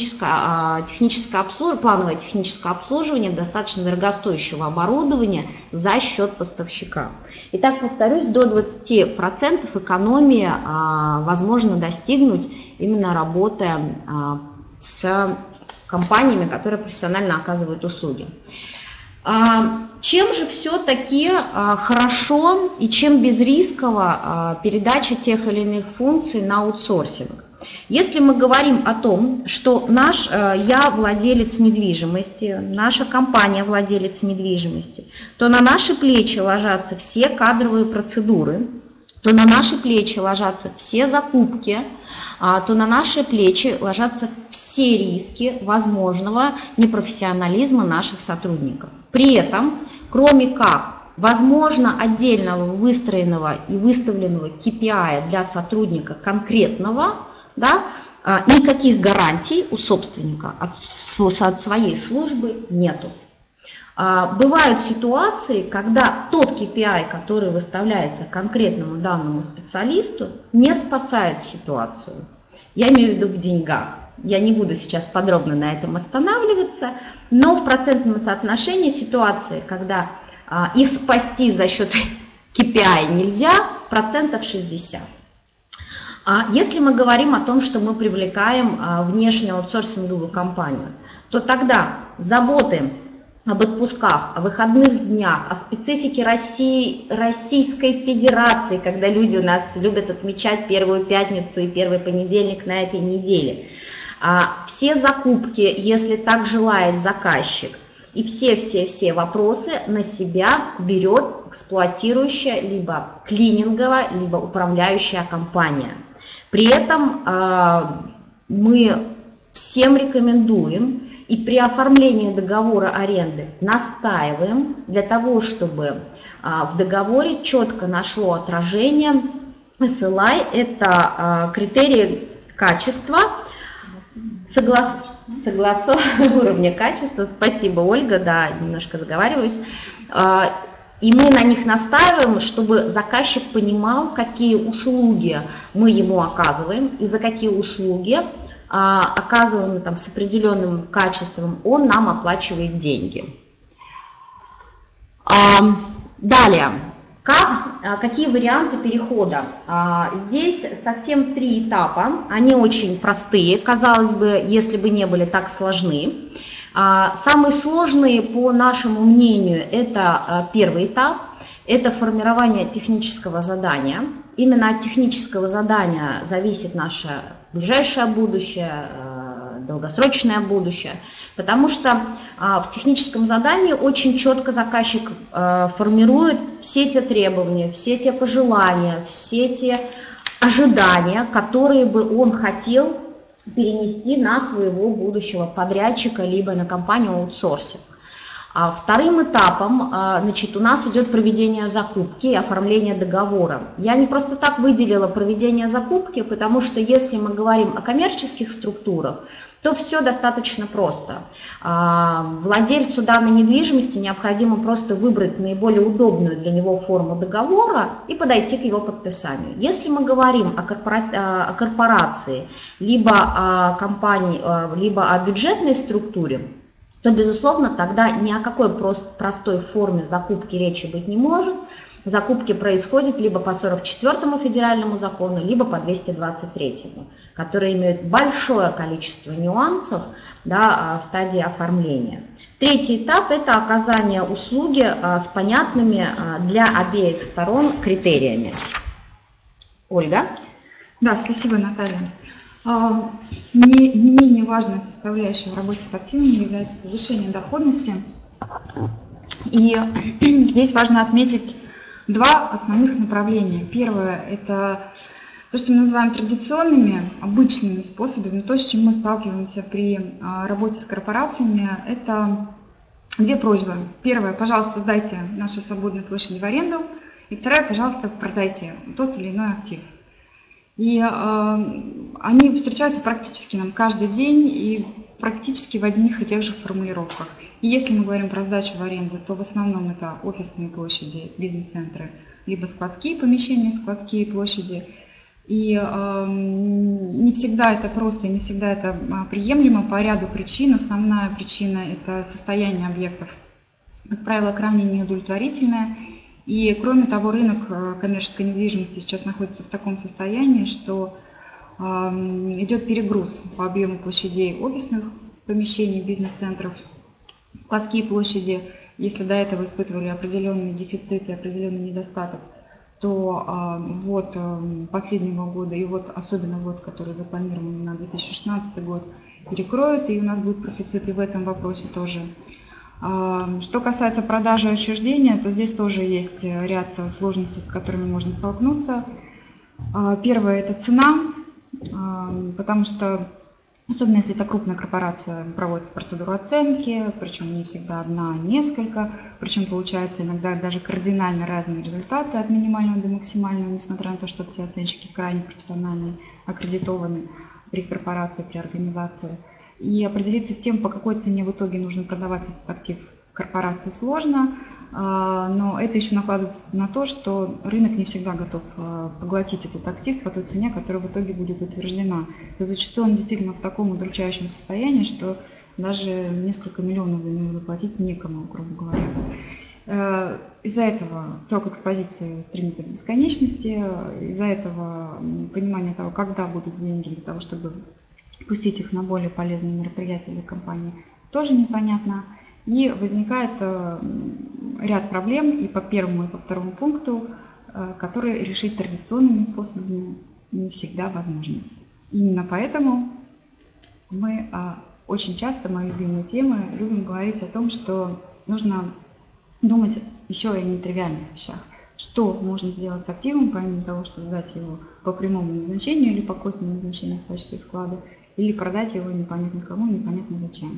плановое техническое обслуживание достаточно дорогостоящего оборудования за счет поставщика. Итак, повторюсь, до 20% экономии возможно достигнуть, именно работая с компаниями, которые профессионально оказывают услуги. Чем же все-таки хорошо и чем безрисково передача тех или иных функций на аутсорсинг? Если мы говорим о том, что я владелец недвижимости, наша компания владелец недвижимости, то на наши плечи ложатся все кадровые процедуры, то на наши плечи ложатся все закупки, то на наши плечи ложатся все риски возможного непрофессионализма наших сотрудников. При этом, кроме как, возможно, отдельного выстроенного и выставленного KPI для сотрудника конкретного, да, никаких гарантий у собственника от своей службы нету. Бывают ситуации, когда тот KPI, который выставляется конкретному данному специалисту, не спасает ситуацию. Я имею в виду в деньгах. Я не буду сейчас подробно на этом останавливаться, но в процентном соотношении ситуации, когда их спасти за счет KPI нельзя, 60%. Если мы говорим о том, что мы привлекаем внешнюю аутсорсинговую компанию, то тогда заботы об отпусках, о выходных днях, о специфике Российской Федерации, когда люди у нас любят отмечать первую пятницу и первый понедельник на этой неделе. Все закупки, если так желает заказчик, и все вопросы на себя берет эксплуатирующая, либо клининговая, либо управляющая компания. При этом мы всем рекомендуем и при оформлении договора аренды настаиваем для того, чтобы в договоре четко нашло отражение SLI, это критерии качества, согласованного уровня качества. Спасибо, Ольга, да, немножко заговариваюсь. И мы на них настаиваем, чтобы заказчик понимал, какие услуги мы ему оказываем и за какие услуги, оказываемые там с определенным качеством, он нам оплачивает деньги. Далее, какие варианты перехода? Здесь совсем 3 этапа, они очень простые, казалось бы, если бы не были так сложны. Самый сложный, по нашему мнению, это первый этап, это формирование технического задания. Именно от технического задания зависит наше ближайшее будущее, долгосрочное будущее, потому что в техническом задании очень четко заказчик формирует все те требования, все те пожелания, все те ожидания, которые бы он хотел перенести на своего будущего подрядчика, либо на компанию аутсорсинг. Вторым этапом, у нас идет проведение закупки и оформление договора. Я не просто так выделила проведение закупки, потому что если мы говорим о коммерческих структурах, то все достаточно просто. Владельцу данной недвижимости необходимо просто выбрать наиболее удобную для него форму договора и подойти к его подписанию. Если мы говорим о корпорации, либо о компании, либо о бюджетной структуре, то, безусловно, тогда ни о какой простой форме закупки речи быть не может. Закупки происходят либо по 44-му федеральному закону, либо по 223-му, которые имеют большое количество нюансов, да, в стадии оформления. Третий этап – это оказание услуги с понятными для обеих сторон критериями. Ольга? Да, спасибо, Наталья. Не менее важной составляющей в работе с активами является повышение доходности. И здесь важно отметить 2 основных направления. Первое – это то, что мы называем традиционными, обычными способами, то, с чем мы сталкиваемся при работе с корпорациями, это 2 просьбы. Первое – пожалуйста, сдайте наши свободные площади в аренду. И второе – пожалуйста, продайте тот или иной актив. И они встречаются практически нам каждый день, и практически в одних и тех же формулировках. И если мы говорим про сдачу в аренду, то в основном это офисные площади, бизнес-центры, либо складские помещения, складские площади. И не всегда это просто, не всегда это приемлемо по ряду причин. Основная причина – это состояние объектов, как правило, крайне неудовлетворительное. И кроме того, рынок коммерческой недвижимости сейчас находится в таком состоянии, что идет перегруз по объему площадей офисных помещений, бизнес-центров, складские площади. Если до этого испытывали определенные дефициты, определенный недостаток, то вот последнего года и вот особенно год, который запланирован на 2016 год, перекроют, и у нас будет профицит и в этом вопросе тоже. Что касается продажи отчуждения, то здесь тоже есть ряд сложностей, с которыми можно столкнуться. Первое – это цена, потому что, особенно если это крупная корпорация, проводит процедуру оценки, причем не всегда одна, а несколько, причем получаются иногда даже кардинально разные результаты от минимального до максимального, несмотря на то, что все оценщики крайне профессиональные, аккредитованы при корпорации, при организации. И определиться с тем, по какой цене в итоге нужно продавать этот актив корпорации, сложно, но это еще накладывается на то, что рынок не всегда готов поглотить этот актив по той цене, которая в итоге будет утверждена. То зачастую он действительно в таком удручающем состоянии, что даже несколько миллионов за него заплатить некому, грубо говоря. Из-за этого срок экспозиции стремится к бесконечности, из-за этого понимание того, когда будут деньги для того, чтобы пустить их на более полезные мероприятия для компании, тоже непонятно. И возникает ряд проблем и по первому, и по второму пункту, которые решить традиционными способами не всегда возможно. Именно поэтому мы очень часто, мои любимые темы, любим говорить о том, что нужно думать еще и о нетривиальных вещах. Что можно сделать с активом, помимо того, чтобы сдать его по прямому назначению или по косвенному назначению в качестве склада, или продать его непонятно кому, непонятно зачем.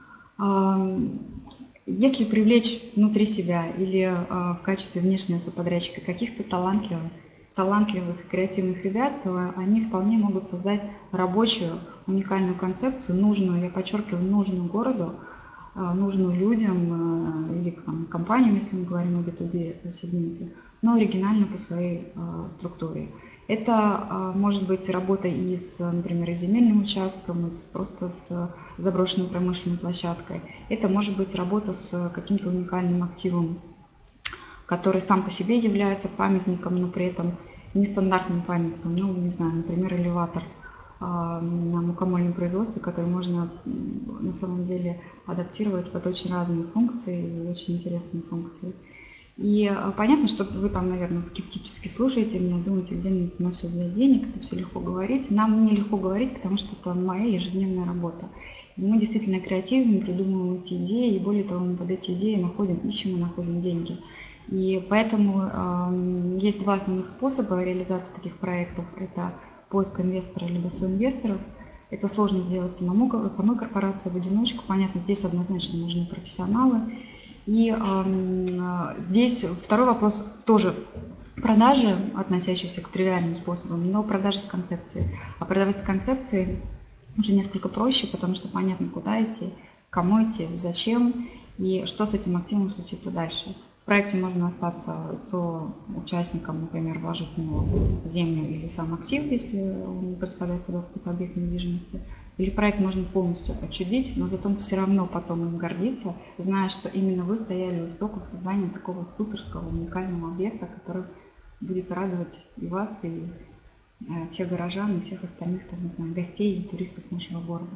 Если привлечь внутри себя или в качестве внешнего субподрядчика каких-то талантливых, креативных ребят, то они вполне могут создать рабочую, уникальную концепцию, нужную, я подчеркиваю, нужную городу, нужную людям или компаниям, если мы говорим о B2B сегменте, но оригинально по своей структуре. Это может быть работа и с, например, земельным участком, просто с заброшенной промышленной площадкой. Это может быть работа с каким-то уникальным активом, который сам по себе является памятником, но при этом нестандартным памятником. Ну, не знаю, например, элеватор на мукомольном производстве, который можно на самом деле адаптировать под очень разные функции и очень интересные функции. И понятно, что вы там, наверное, скептически слушаете меня, думаете, где на все взять денег, это все легко говорить. Нам не легко говорить, потому что это моя ежедневная работа. И мы действительно креативны, придумываем эти идеи, и более того, мы под эти идеи ищем и находим деньги. И поэтому есть два основных способа реализации таких проектов. Это поиск инвестора либо соинвесторов. Это сложно сделать самой корпорации в одиночку. Понятно, здесь однозначно нужны профессионалы. И здесь второй вопрос тоже продажи, относящиеся к тривиальным способам, но продажи с концепцией. А продавать с концепцией уже несколько проще, потому что понятно, куда идти, кому идти, зачем и что с этим активом случится дальше. В проекте можно остаться участником, например, вложить в него землю или сам актив, если он представляет собой какой-то объект недвижимости. Или проект можно полностью отчудить, но зато все равно потом им гордиться, зная, что именно вы стояли у истоков создания такого суперского, уникального объекта, который будет радовать и вас, и всех горожан, и всех остальных, там, не знаю, гостей и туристов нашего города.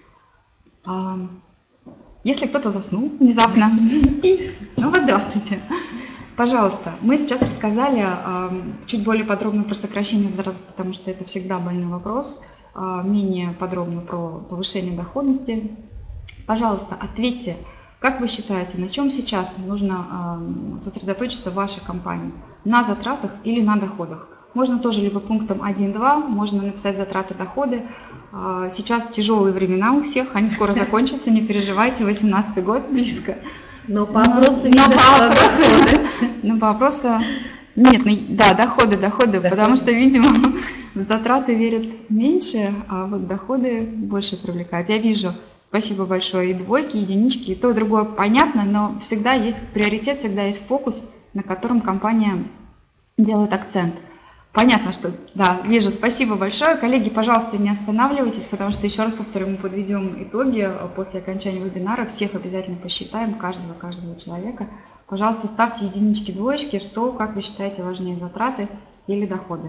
Если кто-то заснул внезапно, ну вот здравствуйте. Пожалуйста, мы сейчас рассказали чуть более подробно про сокращение затрат, потому что это всегда больной вопрос, менее подробно про повышение доходности. Пожалуйста, ответьте, как вы считаете, на чем сейчас нужно сосредоточиться в вашей компании? На затратах или на доходах? Можно тоже либо пунктом 1-2, можно написать затраты, доходы. Сейчас тяжелые времена у всех, они скоро закончатся, не переживайте, 18-й год близко. Но по опросу нет, да, доходы, потому что, видимо, затраты верят меньше, а вот доходы больше привлекают. Я вижу спасибо большое. И двойки, и единички, и то, и другое понятно, но всегда есть приоритет, всегда есть фокус, на котором компания делает акцент. Понятно, что, да, вижу, спасибо большое. Коллеги, пожалуйста, не останавливайтесь, потому что, еще раз повторю, мы подведем итоги после окончания вебинара, всех обязательно посчитаем, каждого человека. Пожалуйста, ставьте единички, двоечки, что, как вы считаете, важнее, затраты или доходы.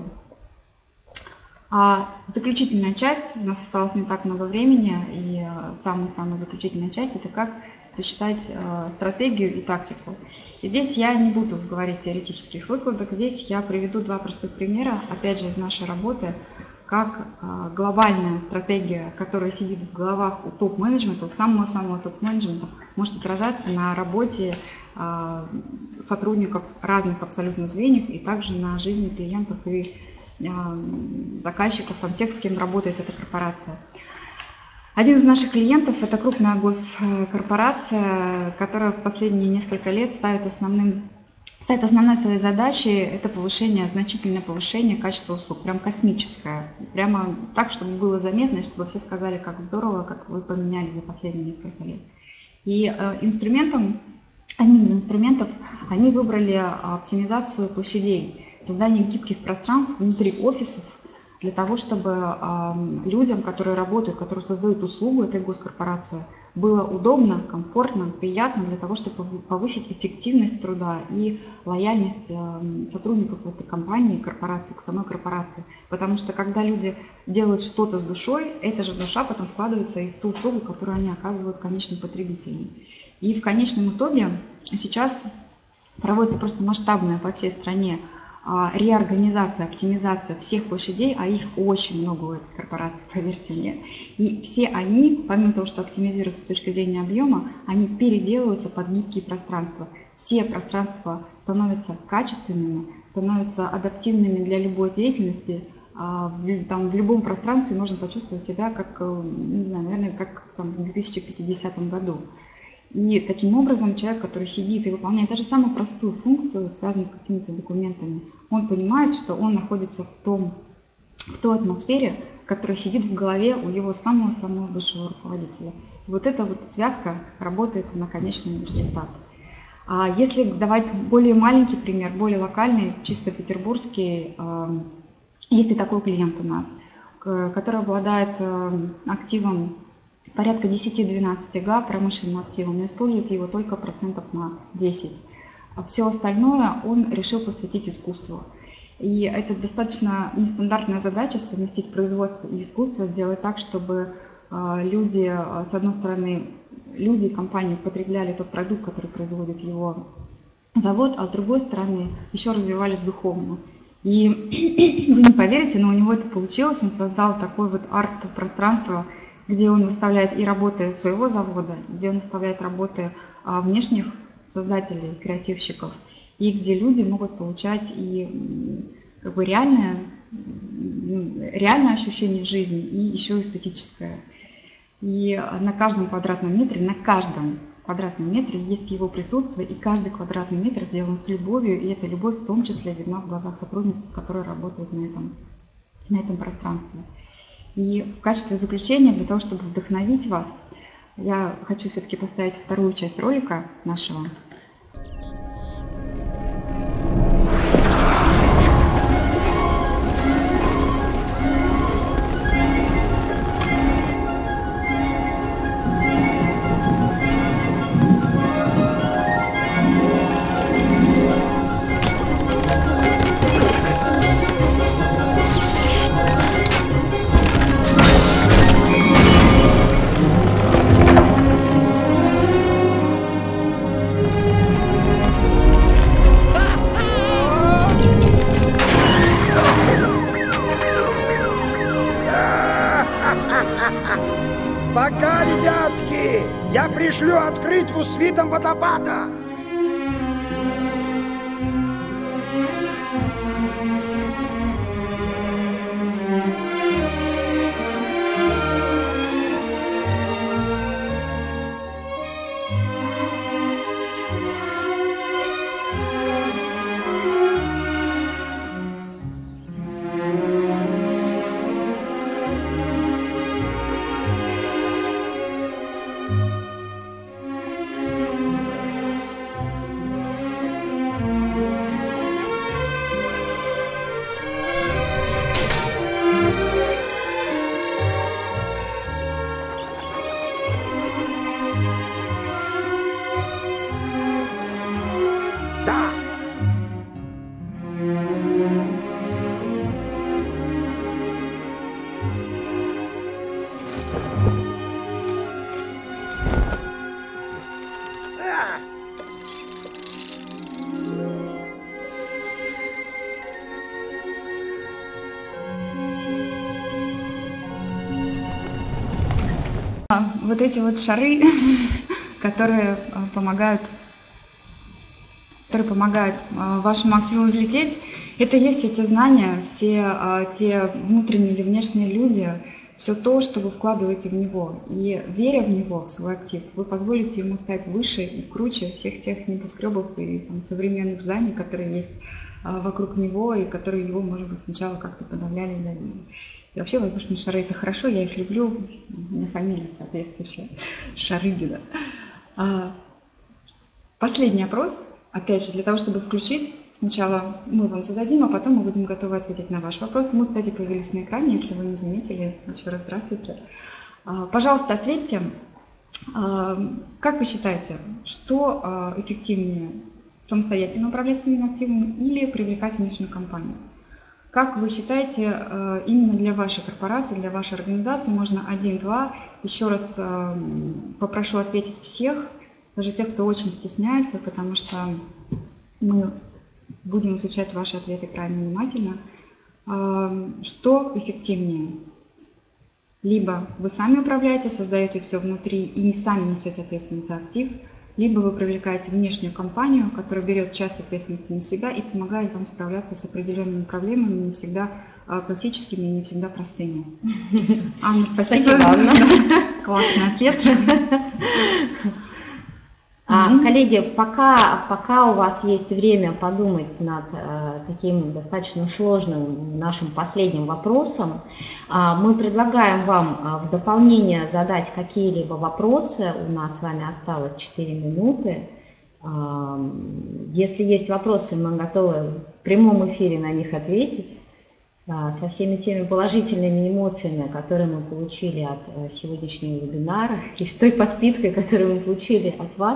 А заключительная часть, у нас осталось не так много времени, и самая заключительная часть – это как сочетать стратегию и тактику. И здесь я не буду говорить теоретических выкладок, здесь я приведу два простых примера, опять же, из нашей работы, как глобальная стратегия, которая сидит в головах у топ-менеджмента, у самого топ-менеджмента, может отражаться на работе сотрудников разных абсолютно звеньев и также на жизни клиентов и заказчиков, всех, с кем работает эта корпорация. Один из наших клиентов – это крупная госкорпорация, которая в последние несколько лет ставит основной своей задачей это значительное повышение качества услуг, прям космическое, прямо так, чтобы было заметно, и чтобы все сказали, как здорово, как вы поменяли за последние несколько лет. И одним из инструментов они выбрали оптимизацию площадей, создание гибких пространств внутри офисов, для того, чтобы людям, которые работают, которые создают услугу этой госкорпорации, было удобно, комфортно, приятно для того, чтобы повысить эффективность труда и лояльность сотрудников этой компании, корпорации, к самой корпорации. Потому что когда люди делают что-то с душой, эта же душа потом вкладывается и в ту услугу, которую они оказывают конечным потребителям. И в конечном итоге сейчас проводится просто масштабная по всей стране реорганизация, оптимизация всех площадей, а их очень много у этой корпорации, поверьте мне. И все они, помимо того, что оптимизируются с точки зрения объема, они переделываются под гибкие пространства. Все пространства становятся качественными, становятся адаптивными для любой деятельности. В любом пространстве можно почувствовать себя как, не знаю, наверное, как в 2050 году. И таким образом человек, который сидит и выполняет даже самую простую функцию, связанную с какими-то документами, он понимает, что он находится в той атмосфере, которая сидит в голове у его самого высшего руководителя. И вот эта вот связка работает на конечный результат. А если давать более маленький пример, более локальный, чисто петербургский, есть и такой клиент у нас, который обладает активом порядка 10-12 га промышленным активом, но использует его только процентов на 10. А все остальное он решил посвятить искусству. И это достаточно нестандартная задача совместить производство и искусство, сделать так, чтобы люди, с одной стороны, люди и компании потребляли тот продукт, который производит его завод, а с другой стороны, еще развивались духовно. И вы не поверите, но у него это получилось, он создал такое вот арт-пространство, где он выставляет и работы своего завода, где он выставляет работы внешних создателей, креативщиков, и где люди могут получать и как бы реальное ощущение жизни, и еще эстетическое. И на каждом квадратном метре есть его присутствие, и каждый квадратный метр сделан с любовью, и эта любовь в том числе видна в глазах сотрудников, которые работают на этом пространстве. И в качестве заключения, для того, чтобы вдохновить вас, я хочу все-таки поставить вторую часть ролика нашего. Пока, ребятки! Я пришлю открытку с видом водопада! вот эти вот шары, которые помогают вашему активу взлететь, это есть все те знания, все те внутренние или внешние люди, все то, что вы вкладываете в него. И веря в него, в свой актив, вы позволите ему стать выше и круче всех тех небоскребов и там, современных зданий, которые есть вокруг него и которые его, может быть, сначала как-то подавляли и давили. И вообще воздушные шары это хорошо, я их люблю, у меня фамилия соответствующая, Шарыгина. Последний опрос, опять же, для того, чтобы включить, сначала мы вам зададим, а потом мы будем готовы ответить на ваш вопрос. Мы, кстати, появились на экране, если вы не заметили. Еще раз здравствуйте. Пожалуйста, ответьте, как вы считаете, что эффективнее, самостоятельно управлять своим активом или привлекать внешнюю компанию? Как вы считаете, именно для вашей корпорации, для вашей организации можно 1-2? Еще раз попрошу ответить всех, даже тех, кто очень стесняется, потому что мы будем изучать ваши ответы крайне внимательно. Что эффективнее? Либо вы сами управляете, создаете все внутри и не сами несете ответственность за актив, либо вы привлекаете внешнюю компанию, которая берет часть ответственности на себя и помогает вам справляться с определенными проблемами, не всегда классическими и не всегда простыми. Анна, спасибо. Анна. Классный ответ. Коллеги, пока у вас есть время подумать над таким достаточно сложным нашим последним вопросом, мы предлагаем вам в дополнение задать какие-либо вопросы. У нас с вами осталось 4 минуты. Если есть вопросы, мы готовы в прямом эфире на них ответить. Со всеми теми положительными эмоциями, которые мы получили от сегодняшнего вебинара, и с той подпиткой, которую мы получили от вас.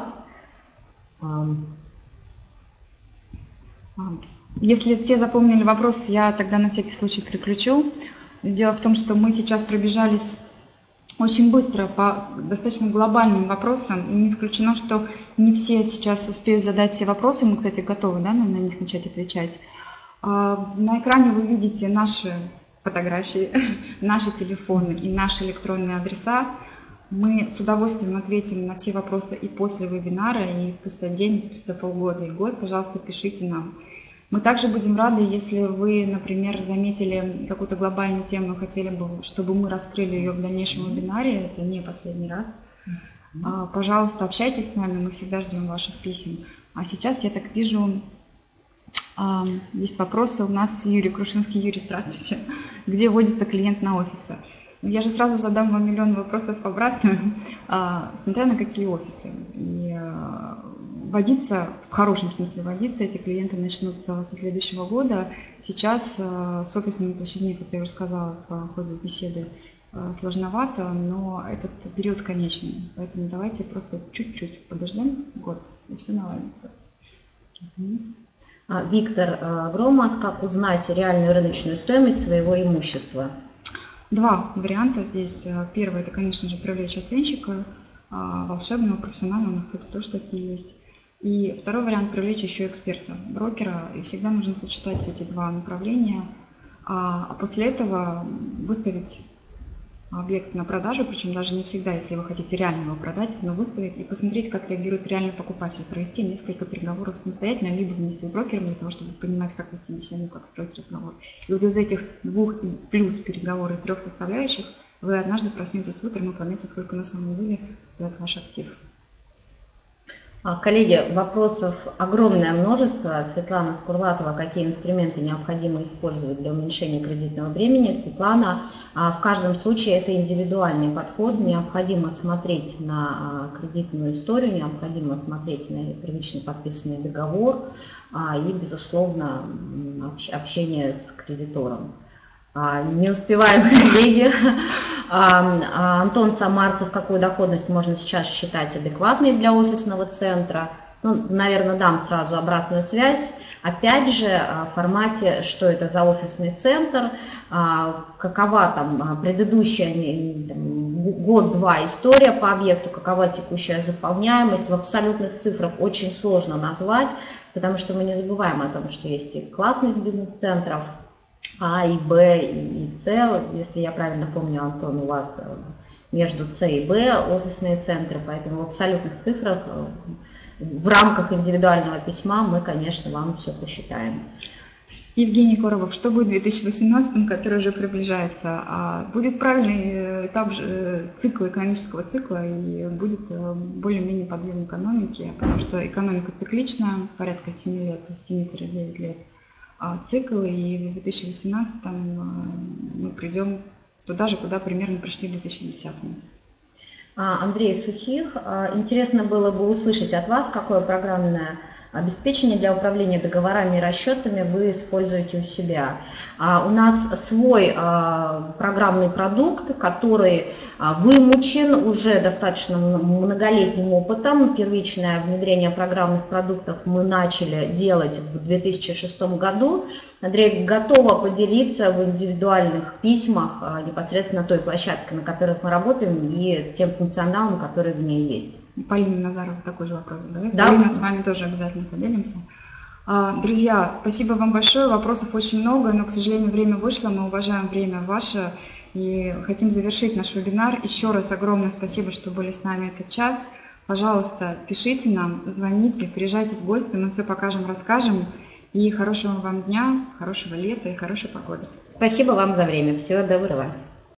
Если все запомнили вопрос, я тогда на всякий случай переключу. Дело в том, что мы сейчас пробежались очень быстро по достаточно глобальным вопросам. И не исключено, что не все сейчас успеют задать все вопросы. Мы, кстати, готовы, да, на них начать отвечать. На экране вы видите наши фотографии, наши телефоны и наши электронные адреса. Мы с удовольствием ответим на все вопросы и после вебинара, и спустя день, и спустя полгода, и год. Пожалуйста, пишите нам. Мы также будем рады, если вы, например, заметили какую-то глобальную тему и хотели бы, чтобы мы раскрыли ее в дальнейшем вебинаре. Это не последний раз. Пожалуйста, общайтесь с нами, мы всегда ждем ваших писем. А сейчас, я так вижу, есть вопросы у нас. Юрий Крушинский. Юрий, здравствуйте. Где водится клиент на офисы? Я же сразу задам вам миллион вопросов обратно, смотря на какие офисы. И водиться, в хорошем смысле водиться, эти клиенты начнут со следующего года. Сейчас с офисными площадьми, как я уже сказала в ходе беседы, сложновато, но этот период конечный. Поэтому давайте просто чуть-чуть подождем год, и все наладится. Виктор Громас, как узнать реальную рыночную стоимость своего имущества? Два варианта здесь. Первый – это, конечно же, привлечь оценщика, волшебного, профессионального, у нас, кстати, тоже такие есть. И второй вариант – привлечь еще эксперта, брокера. И всегда нужно сочетать эти два направления, а после этого выставить объект на продажу, причем даже не всегда, если вы хотите реально его продать, но выставить и посмотреть, как реагирует реальный покупатель, провести несколько переговоров самостоятельно, либо вместе с брокером, для того, чтобы понимать, как вести беседу, как строить разговор. И вот из этих двух и плюс переговоры 3 составляющих вы однажды проснетесь утром и поймете, сколько на самом деле стоит ваш актив. Коллеги, вопросов огромное множество. Светлана Скурлатова, какие инструменты необходимо использовать для уменьшения кредитного бремени? Светлана, в каждом случае это индивидуальный подход. Необходимо смотреть на кредитную историю, необходимо смотреть на первично подписанный договор и, безусловно, общение с кредитором. Не успеваем, коллеги. Антон Самарцев, какую доходность можно сейчас считать адекватной для офисного центра? Ну, наверное, дам сразу обратную связь. Опять же, в формате, что это за офисный центр, какова там предыдущая год-два история по объекту, какова текущая заполняемость. В абсолютных цифрах очень сложно назвать, потому что мы не забываем о том, что есть и классность бизнес-центров, А и Б и С, если я правильно помню, Антон, у вас между С и Б офисные центры, поэтому в абсолютных цифрах в рамках индивидуального письма мы, конечно, вам все посчитаем. Евгений Коробов, что будет в 2018, который уже приближается? Будет правильный этап цикла, экономического цикла, и будет более-менее подъем экономики, потому что экономика цикличная, порядка 7 лет, 7-9 лет цикл, и в 2018 мы придем туда же, куда примерно пришли в 2010. Андрей Сухих, интересно было бы услышать от вас, какое программное обеспечение для управления договорами и расчетами вы используете у себя. У нас свой программный продукт, который вымучен уже достаточно многолетним опытом. Первичное внедрение программных продуктов мы начали делать в 2006 году. Андрей готова поделиться в индивидуальных письмах непосредственно той площадкой, на которой мы работаем, и тем функционалом, который в ней есть. Полина Назарова такой же вопрос задает. Да. Полина, с вами тоже обязательно поделимся. Друзья, спасибо вам большое. Вопросов очень много, но, к сожалению, время вышло. Мы уважаем время ваше и хотим завершить наш вебинар. Еще раз огромное спасибо, что были с нами этот час. Пожалуйста, пишите нам, звоните, приезжайте в гости, мы все покажем, расскажем. И хорошего вам дня, хорошего лета и хорошей погоды. Спасибо вам за время. Всего доброго.